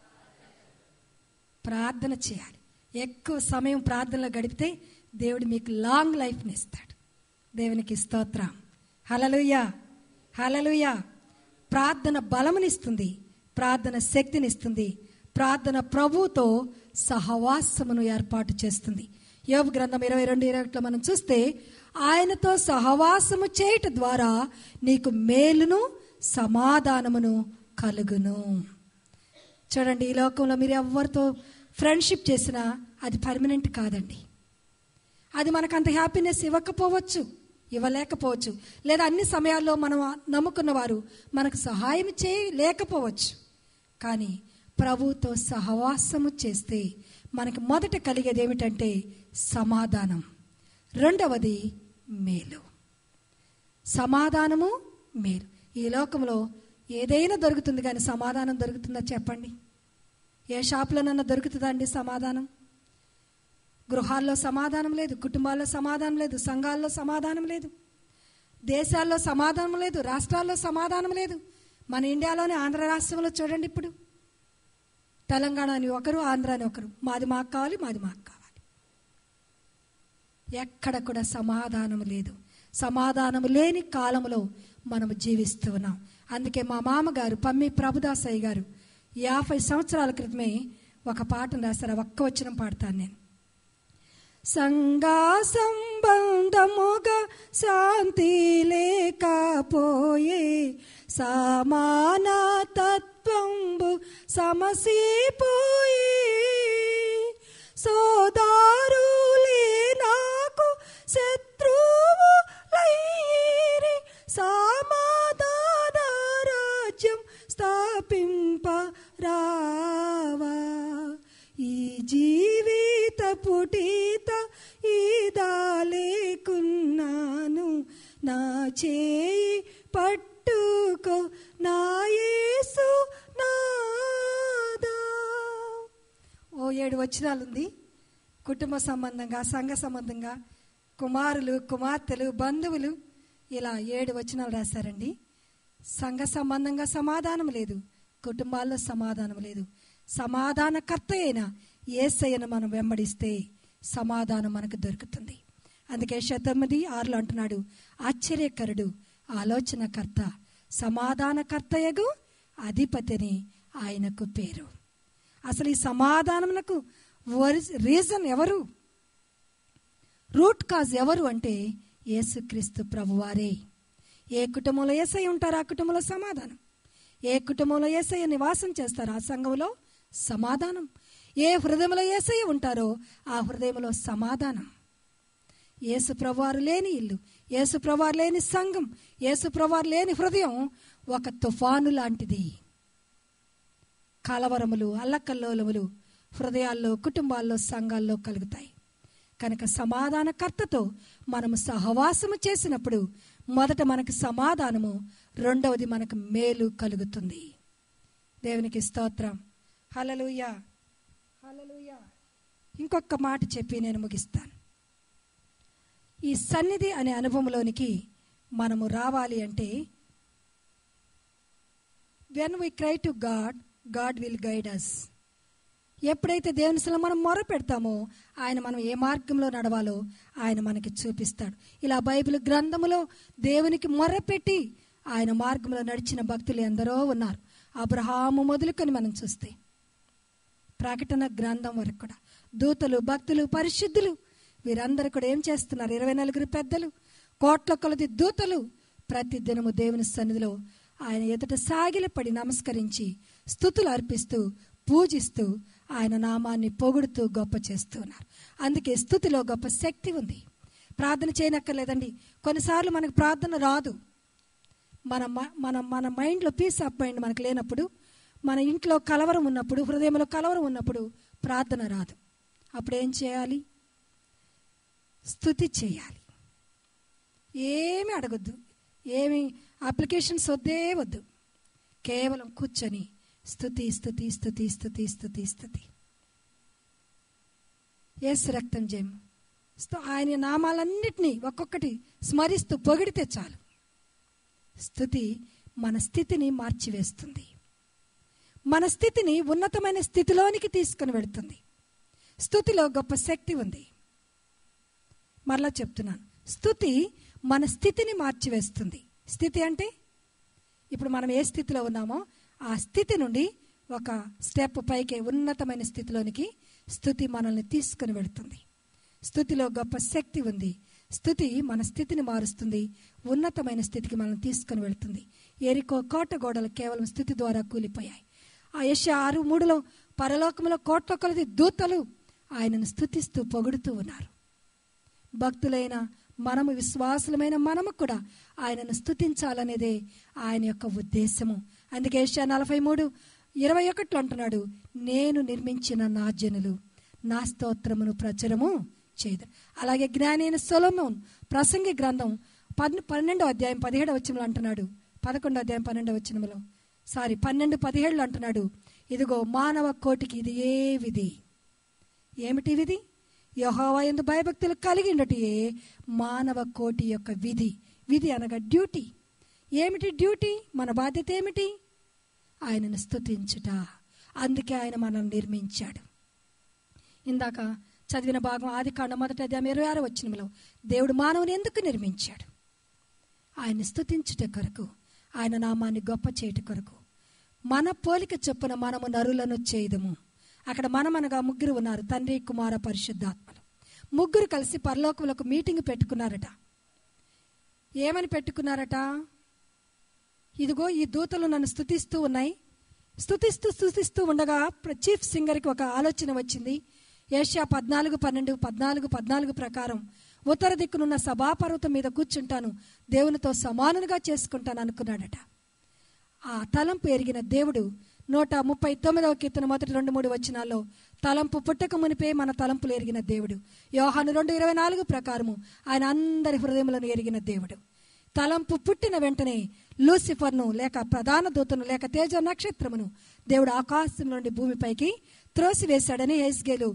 ప్రార్థన చేయాలి. ఎక్కువ సమయం ప్రార్థనలో గడిపితే దేవుడు మీకు లాంగ్ లైఫ్ని ఇస్తాడు. దేవునికి స్తోత్రం. హల్లెలూయా, హల్లెలూయా. ప్రార్థన బలమునిస్తుంది, ప్రార్థన శక్తినిస్తుంది. ప్రార్థన ప్రభువుతో సహవాసమును ఏర్పాటు చేస్తుంది. యోబు గ్రంథం 22:21 మనం చూస్తే, ఆయనతో సహవాసము చేయట ద్వారా నీకు మేలును సమాధానమును కలుగును. చూడండి, ఈ లోకంలో మీరు ఎవరితో ఫ్రెండ్షిప్ చేసినా అది పర్మనెంట్ కాదండి. అది మనకు అంత హ్యాపీనెస్ ఇవ్వకపోవచ్చు, ఇవ్వలేకపోవచ్చు. లేదా అన్ని సమయాల్లో మనం నమ్ముకున్న వారు మనకు సహాయం చేయలేకపోవచ్చు. కానీ ప్రభువుతో సహవాసము చేస్తే మనకి మొదట కలిగేది ఏమిటంటే సమాధానం, రెండవది మేలు. సమాధానము, మేలు. ఈ లోకంలో ఏదైనా దొరుకుతుంది కానీ సమాధానం దొరుకుతుందా చెప్పండి? ఏ షాపులోనన్నా దొరుకుతుందా అండి సమాధానం? గృహాల్లో సమాధానం లేదు, కుటుంబాల్లో సమాధానం లేదు, సంఘాల్లో సమాధానం లేదు, దేశాల్లో సమాధానం లేదు, రాష్ట్రాల్లో సమాధానం లేదు. మన ఇండియాలోని ఆంధ్ర రాష్ట్రంలో చూడండి, ఇప్పుడు తెలంగాణ అని ఒకరు, ఆంధ్ర అని ఒకరు, మాది మాకు కావాలి, మాది మాకు కావాలి. ఎక్కడ కూడా సమాధానం లేదు. సమాధానం లేని కాలంలో మనము జీవిస్తూ ఉన్నాం. అందుకే మా మామగారు పమ్మి ప్రభుదాసయ్య గారు 50 సంవత్సరాల క్రితమే ఒక పాటను రాశారు. ఒక్క వచనం పాడతాను నేను. సంగా సంబంధముగా శాంతి లేకపోయే, సమాన తత్వంబు సమసిపోయే, సోదారులే నాకు శత్రువు లైరి, సమాధాన రాజ్యం స్థాపింప రావా. ఈ జీవిత పుటీత ఈదాలేకున్నాను, నా చేయి పట్టుకో నా యేసు నాదా. ఓ 7 వచనాలు ఉంది. కుటుంబ సంబంధంగా, సంఘ సంబంధంగా, కుమారులు, కుమార్తెలు, బంధువులు, ఇలా 7 వచనాలు రాశారండి. సంఘ సంబంధంగా సమాధానం లేదు, కుటుంబాల్లో సమాధానం లేదు. సమాధానకర్త అయిన యేసయ్యను మనం వెంబడిస్తే సమాధానం మనకు దొరుకుతుంది. అందుకే 9:6 అంటున్నాడు, ఆశ్చర్యకరుడు, ఆలోచనకర్త, సమాధానకర్తయగు అధిపతిని ఆయనకు పేరు. అసలు ఈ సమాధానమునకు రీజన్ ఎవరు? రూట్ కాజ్ ఎవరు అంటే యేసుక్రీస్తు ప్రభువారే. ఏ కుటుంబంలో యేసయ్య ఉంటారో ఆ కుటుంబంలో సమాధానం. ఏ కుటుంబంలో యేసయ్య నివాసం చేస్తారో ఆ సంఘంలో సమాధానం. ఏ హృదయంలో యేసయ్య ఉంటారో ఆ హృదయంలో సమాధానం. యేసు ప్రభువారు లేని ఇల్లు, యేసు ప్రభువారు లేని సంఘం, యేసు ప్రభువారు లేని హృదయం ఒక తుఫాను లాంటిది. కలవరములు, అల్లకల్లోలములు హృదయాల్లో, కుటుంబాల్లో, సంఘాల్లో కలుగుతాయి. కనుక సమాధానకర్తతో మనము సహవాసము చేసినప్పుడు మొదట మనకు సమాధానము, రెండవది మనకు మేలు కలుగుతుంది. దేవునికి స్తోత్రం. హల్లెలూయా, హల్లెలూయా. ఇంకొక మాట చెప్పి నేను ముగిస్తాను. ఈ సన్నిధి అనే అనుభవంలోనికి మనము రావాలి అంటే when we cry to God, God will guide us. ఎప్పుడైతే దేవుని సన్నిధిలో మనం మొర పెడతామో ఆయన మనం ఏ మార్గంలో నడవాలో ఆయన మనకి చూపిస్తాడు. ఇలా బైబిల్ గ్రంథములో దేవునికి మొర్రపెట్టి ఆయన మార్గంలో నడిచిన భక్తులు ఎందరో ఉన్నారు. అబ్రహాము మొదలుకొని మనం చూస్తే ప్రకటన గ్రంథం వరకు కూడా దూతలు, భక్తులు, పరిశుద్ధులు వీరందరూ కూడా ఏం చేస్తున్నారు? 24 పెద్దలు, కోట్ల కొలది దూతలు ప్రతి దినము దేవుని సన్నిధిలో ఆయన ఎదుట సాగిలపడి నమస్కరించి స్తుతులు అర్పిస్తూ పూజిస్తూ ఆయన నామాన్ని పొగుడుతూ గొప్ప చేస్తూ ఉన్నారు. అందుకే స్తుతిలో గొప్ప శక్తి ఉంది. ప్రార్థన చేయనక్కర్లేదండి. కొన్నిసార్లు మనకు ప్రార్థన రాదు. మన మైండ్లో పీస్ ఆఫ్ మైండ్ మనకు లేనప్పుడు, మన ఇంట్లో కలవరం ఉన్నప్పుడు, హృదయంలో కలవరం ఉన్నప్పుడు ప్రార్థన రాదు. అప్పుడు ఏం చేయాలి? స్తుతి చేయాలి. ఏమి అడగొద్దు, ఏమి అప్లికేషన్స్ వద్దే వద్దు. కేవలం కూర్చొని స్తుతి స్తుతి స్తుతి స్తుతి స్తుతి స్తుతి. యేసు రక్తం జయం. ఆయన నామాలన్నిటినీ ఒక్కొక్కటి స్మరిస్తూ పొగిడితే చాలు. స్తుతి మన స్థితిని మార్చివేస్తుంది. మన స్థితిని ఉన్నతమైన స్థితిలోనికి తీసుకుని వెళుతుంది. స్తుతిలో గొప్ప శక్తి ఉంది. మరలా చెప్తున్నాను, స్తుతి మన స్థితిని మార్చివేస్తుంది. స్థితి అంటే ఇప్పుడు మనం ఏ స్థితిలో ఉన్నామో ఆ స్థితి నుండి ఒక స్టెప్ పైకి ఉన్నతమైన స్థితిలోనికి స్తుతి మనల్ని తీసుకుని వెళుతుంది. స్తుతిలో గొప్ప శక్తి ఉంది. స్తుతి మన స్థితిని మారుస్తుంది, ఉన్నతమైన స్థితికి మనం తీసుకుని వెళ్తుంది. ఎరికో కోట గోడలు కేవలం స్థుతి ద్వారా కూలిపోయాయి. ఆ యెషయా 6:3 పరలోకములో కోట్ల కొలది దూతలు ఆయనను స్తుతిస్తూ పొగుడుతూ ఉన్నారు. భక్తులైన మనము, విశ్వాసులమైన మనము కూడా ఆయనను స్తుతించాలనేదే ఆయన యొక్క ఉద్దేశము. అందుకే యెషయా 43:21 అంటున్నాడు, నేను నిర్మించిన నా జనులు నా స్తోత్రమును ప్రచురము చేయదు. అలాగే జ్ఞాని అయిన సొలొమోన్ ప్రసంగి గ్రంథం 12వ అధ్యాయం 17వ వచనంలో అంటున్నాడు, 11వ అధ్యాయం 12వ వచనంలో 12:17 అంటున్నాడు, ఇదిగో మానవ కోటికి ఇది ఏ విధి. ఏమిటి విధి? యెహోవా యందు భయభక్తులు కలిగి ఉండటయే మానవ కోటి యొక్క విధి. విధి అనగా డ్యూటీ. ఏమిటి డ్యూటీ? మన బాధ్యత ఏమిటి? ఆయనను స్తుతించుట. అందుకే ఆయన మనల్ని నిర్మించాడు. ఇందాక చదివిన భాగం ఆదికాండం 1వ అధ్యాయం 26వ వచనంలో దేవుడు మానవుని ఎందుకు నిర్మించాడు? ఆయన స్తుతించుట కొరకు, ఆయన నామాన్ని గొప్ప చేయుట కొరకు. మన పోలిక చొప్పున మనము నరులను చేయదము. అక్కడ మనమనగా ముగ్గురు ఉన్నారు, తండ్రి, కుమార, పరిశుద్ధాత్మలు. ముగ్గురు కలిసి పరలోకములకు మీటింగ్ పెట్టుకున్నారట. ఏమని పెట్టుకున్నారట? ఇదిగో ఈ దూతలు నన్ను స్తుతిస్తూ ఉన్నాయి. స్తుతిస్తూ ఉండగా చీఫ్ సింగర్కి ఒక ఆలోచన వచ్చింది. యెషయా 14:12 ప్రకారం ఉత్తర దిక్కునున్న సభాపర్వతం మీద కూర్చుంటాను, దేవునితో సమానులుగా చేసుకుంటాను అనుకున్నాడట. ఆ తలంపు ఎరిగిన దేవుడు 139వ కీర్తన 1-2-3 వచనాల్లో తలంపు పుట్టక మునిపే మన తలంపులు ఎరిగిన దేవుడు. యోహాను 2:24 ప్రకారము ఆయన అందరి హృదయములను ఎరిగిన దేవుడు. తలంపు పుట్టిన వెంటనే లూసిఫర్ను లేక ప్రధాన దూతను లేక తేజ నక్షత్రమును దేవుడు ఆకాశం నుండి భూమిపైకి త్రోసివేశాడని యెహెజ్కేలు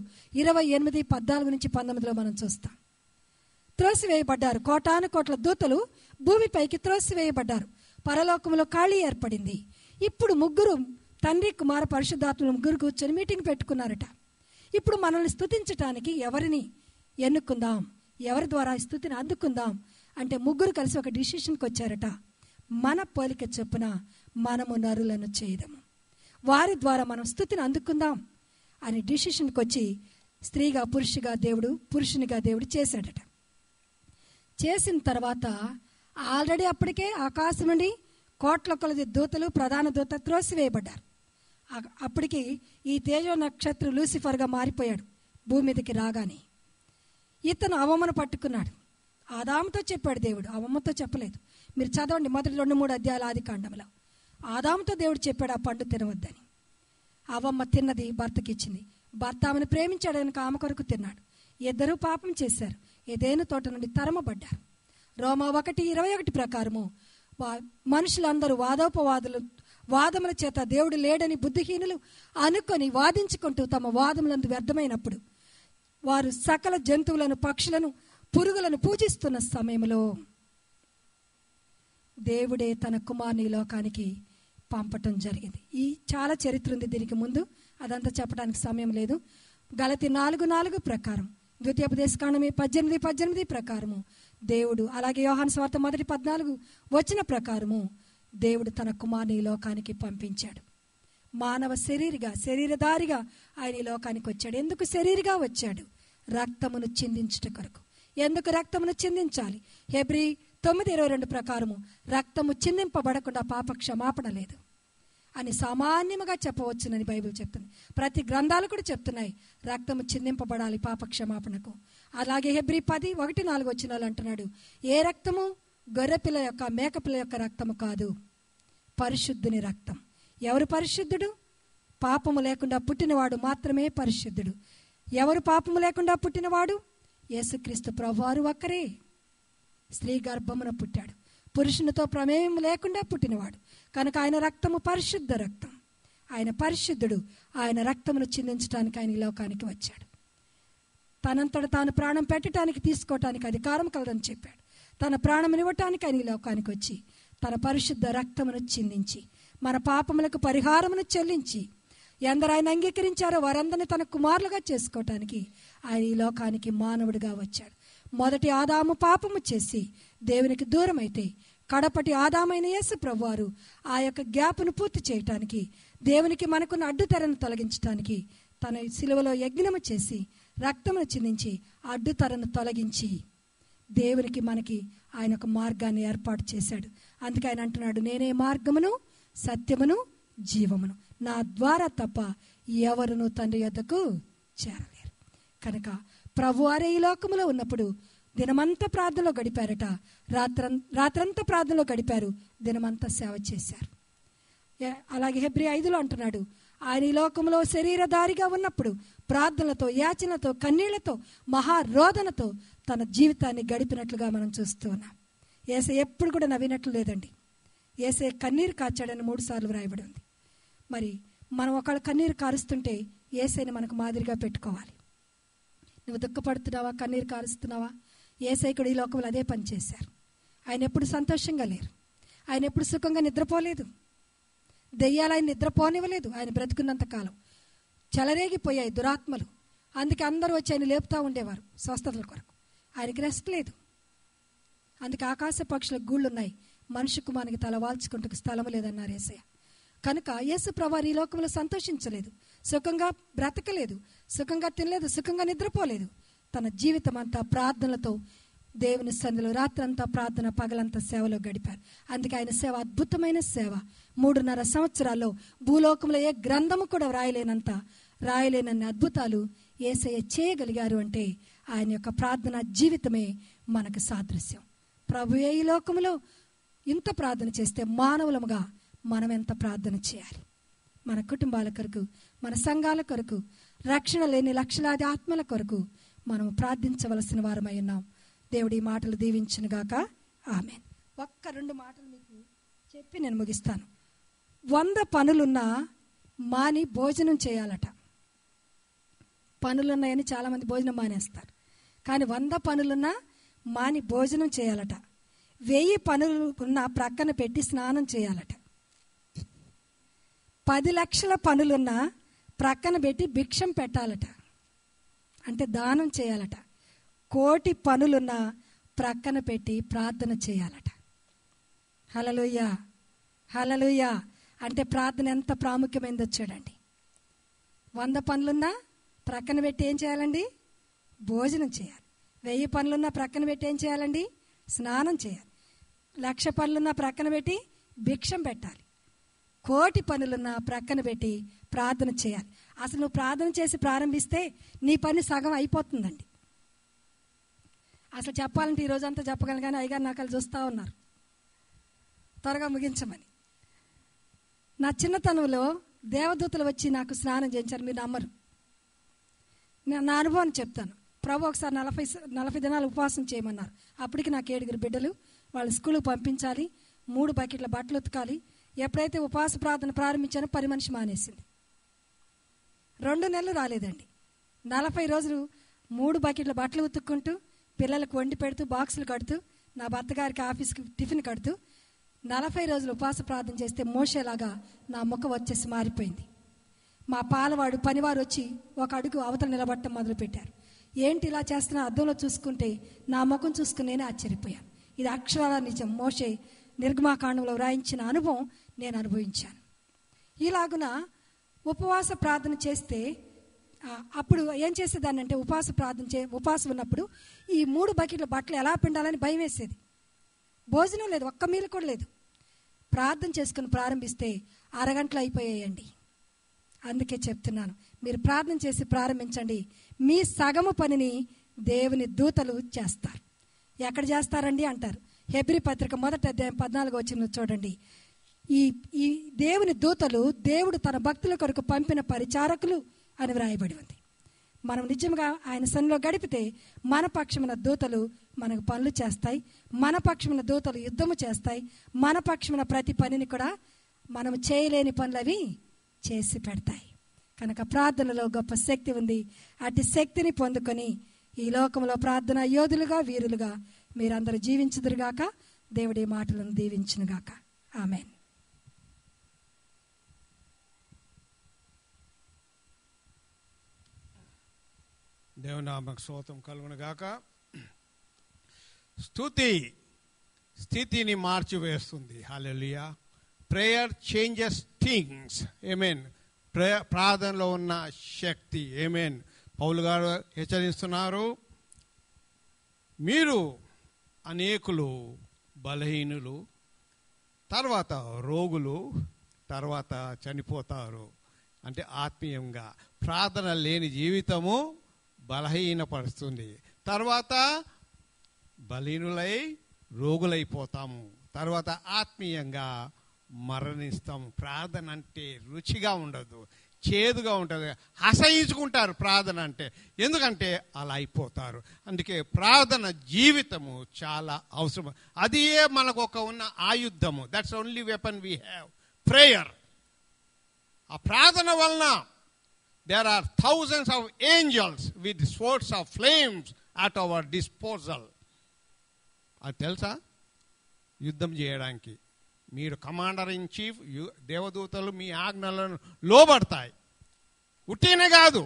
28:14-19 మనం చూస్తాం. త్రోసివేయబడ్డారు. కోటాను కోట్ల దూతలు భూమిపైకి త్రోసివేయబడ్డారు. పరలోకములో ఖాళీ ఏర్పడింది. ఇప్పుడు ముగ్గురు, తండ్రి, కుమార, పరిశుద్ధాత్మలు ముగ్గురు కూర్చొని మీటింగ్ పెట్టుకున్నారట. ఇప్పుడు మనల్ని స్తుతించటానికి ఎవరిని ఎన్నుకుందాం, ఎవరి ద్వారా స్తుతిని అందుకుందాం అంటే ముగ్గురు కలిసి ఒక డిసిషన్కి వచ్చారట. మన పోలిక చొప్పున మనము నరులను చేయదము, వారి ద్వారా మనం స్తుతిని అందుకుందాం అని డిసిషన్కి వచ్చి స్త్రీగా పురుషునిగా దేవుడు చేశాడట. చేసిన తర్వాత ఆల్రెడీ అప్పటికే ఆకాశం నుండి కోట్ల కొలది దూతలు, ప్రధాన దూత త్రోసివేయబడ్డారు. అప్పటికి ఈ తేజో నక్షత్ర లూసిఫర్గా మారిపోయాడు. భూమి మీదకి రాగానే ఇతను అవమను పట్టుకున్నాడు. ఆదాముతో చెప్పాడు దేవుడు, అవమ్మతో చెప్పలేదు. మీరు చదవండి మొదటి 2-3 అధ్యాయాల ఆదికాండంలో. ఆదాముతో దేవుడు చెప్పాడు ఆ పండు తినవద్దని. అవమ్మ తిన్నది, భర్తకి ఇచ్చింది. భర్త ఆమెను ప్రేమించాడు కనుక ఆమె కొరకు తిన్నాడు. ఇద్దరూ పాపం చేశారు, ఏదైనా తోట నుండి తరమబడ్డారు. రోమా 1:21 ప్రకారము మనుషులందరూ వాదముల చేత దేవుడు లేడని బుద్ధిహీనులు అనుకొని వాదించుకుంటూ తమ వాదములందు వ్యర్థమైనప్పుడు వారు సకల జంతువులను, పక్షులను, పురుగులను పూజిస్తున్న సమయంలో దేవుడే తన కుమారుని లోకానికి పంపటం జరిగింది. ఈ చాలా చరిత్ర ఉంది దీనికి ముందు, అదంతా చెప్పడానికి సమయం లేదు. గలతీ 4:4 ప్రకారం, ద్వితీయోపదేశకాండం 18:18 ప్రకారము దేవుడు, అలాగే యోహాను సువార్త 1:14 వచ్చిన ప్రకారము దేవుడు తన కుమారుని లోకానికి పంపించాడు. మానవ శరీరధారిగా ఆయన ఈ లోకానికి వచ్చాడు. ఎందుకు శరీరగా వచ్చాడు? రక్తమును చిందించుట కొరకు. ఎందుకు రక్తమును చిందించాలి? హెబ్రీ 9:22 ప్రకారము రక్తము చిందింపబడకుండా పాప క్షమాపణ లేదు అని సామాన్యముగా చెప్పవచ్చునని బైబిల్ చెప్తుంది. ప్రతి గ్రంథాలు కూడా చెప్తున్నాయి రక్తము చిందింపబడాలి పాప క్షమాపణకు. అలాగే హెబ్రీ 10:1-4 వచనాలు అంటున్నాడు, ఏ రక్తము గొర్రెపిల్ల యొక్క, మేకపిల్ల యొక్క రక్తము కాదు, పరిశుద్ధుని రక్తం. ఎవరు పరిశుద్ధుడు? పాపము లేకుండా పుట్టినవాడు మాత్రమే పరిశుద్ధుడు. ఎవరు పాపము లేకుండా పుట్టినవాడు? యేసుక్రీస్తు ప్రభువారు ఒక్కరే. స్త్రీ గర్భమున పుట్టాడు, పురుషునితో ప్రమేయం లేకుండా పుట్టినవాడు కనుక ఆయన రక్తము పరిశుద్ధ రక్తం. ఆయన పరిశుద్ధుడు. ఆయన రక్తమును చిందించడానికి ఆయన ఈ లోకానికి వచ్చాడు. తనంతట తాను ప్రాణం పెట్టడానికి, తీసుకోవటానికి అధికారం కలదని చెప్పాడు. తన ప్రాణం ఇవ్వటానికి ఆయన ఈ లోకానికి వచ్చి తన పరిశుద్ధ రక్తమును చిందించి మన పాపములకు పరిహారమును చెల్లించి ఎందరు ఆయన అంగీకరించారో వారందరినీ తన కుమారులుగా చేసుకోవటానికి ఆయన ఈ లోకానికి మానవుడిగా వచ్చాడు. మొదటి ఆదాము పాపము చేసి దేవునికి దూరం అయితే కడపటి ఆదామైన యేసు ప్రభువారు ఆ యొక్క గ్యాప్ను పూర్తి చేయటానికి, దేవునికి మనకున్న అడ్డుతెరను తొలగించడానికి తన శిలువలో యజ్ఞము చేసి రక్తమును చిందించి అడ్డుతెరను తొలగించి దేవునికి మనకి ఆయన ఒక మార్గాన్ని ఏర్పాటు చేశాడు. అందుకే ఆయన అంటున్నాడు, నేనే మార్గమును సత్యమును జీవమును, నా ద్వారా తప్ప ఎవరును తండ్రి యొద్దకు చేరలేరు. కనుక ప్రభువారే ఈ లోకములో ఉన్నప్పుడు దినమంతా ప్రార్థనలో గడిపారట. రాత్రంతా ప్రార్థనలో గడిపారు, దినమంతా సేవ చేశారు. అలాగే హెబ్రీ 5లో అంటున్నాడు, ఆయన ఈ లోకంలో శరీరధారిగా ఉన్నప్పుడు ప్రార్థనలతో, యాచనలతో, కన్నీళ్లతో, మహారోదనతో తన జీవితాన్ని గడిపినట్లుగా మనం చూస్తూ ఉన్నాం. యేసయ్య ఎప్పుడు కూడా నవ్వినట్లు లేదండి. యేసయ్య కన్నీరు కాచాడని 3 సార్లు వ్రాయబడి ఉంది. మరి మనం ఒకళ్ళు కన్నీరు కారుస్తుంటే యేసయ్యని మనకు మాదిరిగా పెట్టుకోవాలి. నువ్వు దుఃఖపడుతున్నావా, కన్నీరు కారుస్తున్నావా? యేసయ్య కూడా ఈ లోకంలో అదే పని చేశారు. ఆయన ఎప్పుడు సంతోషంగా లేరు, ఆయన ఎప్పుడు సుఖంగా నిద్రపోలేదు. దెయ్యాలు ఆయన నిద్రపోనివ్వలేదు. ఆయన బ్రతుకున్నంత కాలం చెలరేగిపోయాయి దురాత్మలు. అందుకే అందరూ వచ్చి ఆయన లేపుతూ ఉండేవారు స్వస్థతల కొరకు. ఆయనకి రెస్ట్ లేదు. అందుకే ఆకాశ పక్షులకు గూళ్ళు ఉన్నాయి, మనిషి కుమారునికి తల వాల్చుకుంటూ స్థలం లేదన్నారు యేసయ్య. కనుక యేసు ప్రభువు ఈ లోకంలో సంతోషించలేదు, సుఖంగా బ్రతకలేదు, సుఖంగా తినలేదు, సుఖంగా నిద్రపోలేదు. తన జీవితం అంతా ప్రార్థనలతో దేవుని సన్నిధిలో రాత్రంతా ప్రార్థన, పగలంతా సేవలో గడిపారు. అందుకే ఆయన సేవ అద్భుతమైన సేవ. 3.5 సంవత్సరాల్లో భూలోకంలో ఏ గ్రంథము కూడా రాయలేనన్ని అద్భుతాలు యేసయ్య చేయగలిగారు అంటే ఆయన యొక్క ప్రార్థన జీవితమే మనకు సాదృశ్యం. ప్రభువే ఈ లోకంలో ఇంత ప్రార్థన చేస్తే మానవులముగా మనం ఎంత ప్రార్థన చేయాలి? మన కుటుంబాల కొరకు, మన సంఘాల కొరకు, రక్షణ లేని లక్షలాది ఆత్మల కొరకు మనం ప్రార్థించవలసిన వారమై ఉన్నాం. దేవుడి మాటలు దీవించునుగాక. ఆమేన్. 1-2 మాటలు మీకు చెప్పి నేను ముగిస్తాను. 100 పనులున్నా మాని భోజనం చేయాలట. పనులున్నాయని చాలామంది భోజనం మానేస్తారు. కానీ 100 పనులున్నా మాని భోజనం చేయాలట. 1000 పనులు ఉన్నా ప్రక్కన పెట్టి స్నానం చేయాలట. 10 లక్షల పనులున్నా ప్రక్కన పెట్టి భిక్షం పెట్టాలట, అంటే దానం చేయాలట. 1,000,000 పనులున్నా ప్రక్కన పెట్టి ప్రార్థన చేయాలట. హల్లెలూయా, హల్లెలూయా. అంటే ప్రార్థన ఎంత ప్రాముఖ్యమైందో చూడండి. 100 పనులున్నా ప్రక్కన పెట్టి ఏం చేయాలండి? భోజనం చేయాలి. 1000 పనులున్నా ప్రక్కన పెట్టి ఏం చేయాలండి? స్నానం చేయాలి. 1,00,000 పనులున్నా ప్రక్కన పెట్టి భిక్షం పెట్టాలి. 1,000,000 పనులున్నా ప్రక్కన పెట్టి ప్రార్థన చేయాలి. అసలు నువ్వు ప్రార్థన చేసి ప్రారంభిస్తే నీ పని సగం అయిపోతుందండి. అసలు చెప్పాలంటే ఈ రోజంతా చెప్పగలను, కానీ అయ్యగారు నాకు వాళ్ళు చూస్తూ ఉన్నారు త్వరగా ముగించమని. నా చిన్నతనంలో దేవదూతలు వచ్చి నాకు స్నానం చేయించారు. మీరు నమ్మరు, నా అనుభవాన్ని చెప్తాను. ప్రభు ఒకసారి 40 దినాలు ఉపవాసం చేయమన్నారు. అప్పటికి నాకు 7 బిడ్డలు. వాళ్ళు స్కూల్కి పంపించాలి, 3 బకెట్ల బట్టలు ఉతకాలి. ఎప్పుడైతే ఉపవాస ప్రార్థన ప్రారంభించానో 10 మనిషి మానేసింది. 2 నెలలు రాలేదండి. 40 రోజులు 3 బకెట్ల బట్టలు ఉతుక్కుంటూ, పిల్లలకు వండి పెడుతూ, బాక్సులు కడుతూ, నా భర్త గారికి ఆఫీస్కి టిఫిన్ కడుతూ 40 రోజులు ఉపవాస ప్రార్థన చేస్తే మోషేలాగా నా ముఖం వచ్చేసి మారిపోయింది. మా పాలవాడు పనివారు వచ్చి 1 అడుగు అవతల నిలబడటం మొదలుపెట్టారు. ఏంటి ఇలా చేస్తున్నా? అద్దంలో చూసుకుంటే నా ముఖం చూసుకుని నేనే ఆశ్చర్యపోయాను. ఇది అక్షరాల నిజం. మోషే నిర్గమాకాండంలో వ్రాయించిన అనుభవం నేను అనుభవించాను. ఇలాగున ఉపవాస ప్రార్థన చేస్తే అప్పుడు ఏం చేసేదాన్ని అంటే, ఉపవాసం ఉన్నప్పుడు ఈ 3 బకెట్ల బట్టలు ఎలా పిండాలని భయం వేసేది. భోజనం లేదు, ఒక్క మీలు కూడా లేదు. ప్రార్థన చేసుకుని ప్రారంభిస్తే అరగంటలో అయిపోయాయండి. అందుకే చెప్తున్నాను, మీరు ప్రార్థన చేసి ప్రారంభించండి. మీ సగము పనిని దేవుని దూతలు చేస్తారు. ఎక్కడ చేస్తారండి అంటారు. హెబ్రీ పత్రిక 1వ అధ్యాయం 14వ వచనం చూడండి. ఈ దేవుని దూతలు దేవుడు తన భక్తుల కొరకు పంపిన పరిచారకులు అని వ్రాయబడి ఉంది. మనం నిజంగా ఆయన సన్నిధిలో గడిపితే మన పక్షమున దూతలు మనకు పనులు చేస్తాయి. మన పక్షమున దూతలు యుద్ధము చేస్తాయి. మన పక్షమున ప్రతి పనిని కూడా మనం చేయలేని పనులు అవి చేసి పెడతాయి. కనుక ప్రార్థనలో గొప్ప శక్తి ఉంది. అటు శక్తిని పొందుకొని ఈ లోకంలో ప్రార్థన యోధులుగా, వీరులుగా మీరందరూ జీవించుదురుగాక. దేవుడి మాటలను దీవించునుగాక. ఆమేన్. దేవుని నామకు స్తోత్రం కలుగునుగాక. స్థితిని మార్చివేస్తుంది. Hallelujah. Prayer changes things. Amen. ప్రార్థనలో ఉన్న శక్తి. ఆమేన్. పౌలు గారు హెచ్చరిస్తున్నారు, మీరు అనేకులు బలహీనులు, తర్వాత రోగులు, తర్వాత చనిపోతారు. అంటే ఆత్మీయంగా ప్రార్థన లేని జీవితము బలహీనపరుస్తుంది. తర్వాత బలహీనులై రోగులైపోతాము. తర్వాత ఆత్మీయంగా మరణిస్తాము. ప్రార్థన అంటే రుచిగా ఉండదు, చేదుగా ఉంటుంది. అసహించుకుంటారు ప్రార్థన అంటే. ఎందుకంటే అలా అయిపోతారు. అందుకే ప్రార్థన జీవితము చాలా అవసరం. అదే మనకు ఒక ఉన్న ఆయుధము. That's only weapon we have, prayer. ఆ ప్రార్థన వలన there are thousands of angels with swords of flames at our disposal. అది తెలుసా? యుద్ధం చేయడానికి మీరు కమాండర్ ఇన్ చీఫ్, దేవదూతలు మీ ఆజ్ఞలను లోబడతాయి. ఉట్టినే కాదు,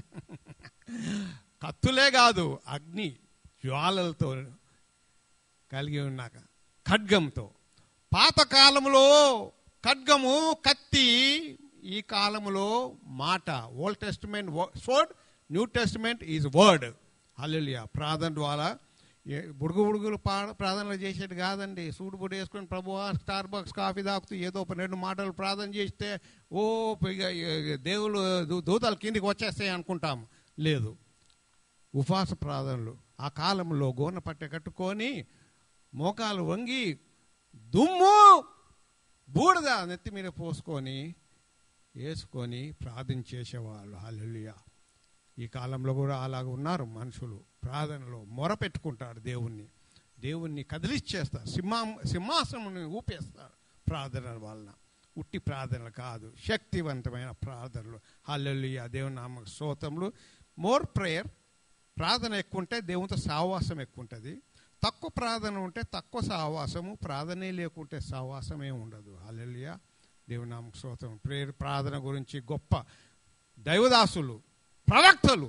కత్తులే కాదు, అగ్ని జ్వాలలతో కలిగి ఉన్నాక, ఖడ్గంతో. పాతకాలంలో ఖడ్గము, కత్తి, ఈ కాలంలో మాట. Old testament sword, new testament is word. Hallelujah. ప్రార్థన ద్వారా బుడుగులు ప్రార్థనలు చేసేది కాదండి. సూడు బుడి వేసుకొని ప్రభువా స్టార్ బాక్స్ కాఫీ తాగుతూ ఏదో 2 మాటలు ప్రార్థన చేస్తే ఓ దేవుళ్ళు దూతలు కిందికి వచ్చేస్తాయి అనుకుంటాము. లేదు, ఉపవాస ప్రార్థనలు. ఆ కాలంలో గోన పట్టె కట్టుకొని మోకాలు వంగి దుమ్ము బూడిద నెత్తి మీద పోసుకొని వేసుకొని ప్రార్థన చేసేవాళ్ళు. హల్లెలూయా. ఈ కాలంలో కూడా అలాగ ఉన్నారు మనుషులు. ప్రార్థనలో మొర పెట్టుకుంటారు దేవుణ్ణి కదిలిచ్చేస్తారు, సింహాసనం ఊపేస్తారు ప్రార్థన వలన. ఉట్టి ప్రార్థనలు కాదు, శక్తివంతమైన ప్రార్థనలు. హల్లెలూయా. దేవుని నామ స్తోత్రములు. More prayer. ప్రార్థన ఎక్కువ ఉంటే దేవునితో సహవాసం ఎక్కువ ఉంటుంది. తక్కువ ప్రార్థన ఉంటే తక్కువ సహవాసము, ప్రార్థనే లేకుంటే సహవాసమే ఉండదు. హల్లెలూయా. దేవుని నామ స్తోత్రం. ప్రేయర్, ప్రార్థన గురించి గొప్ప దైవదాసులు, ప్రవక్తలు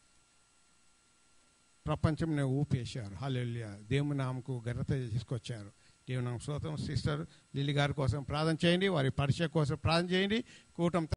ప్రపంచంలో ఊపేశారు. హల్లెలూయా. దేవుని నామకు ఘనత తీసుకొచ్చారు. దేవుని నామ స్తోత్రం. సిస్టర్ లిల్లీ గారి కోసం ప్రార్థన చేయండి, వారి పరిచయం కోసం ప్రార్థన చేయండి. కూటమి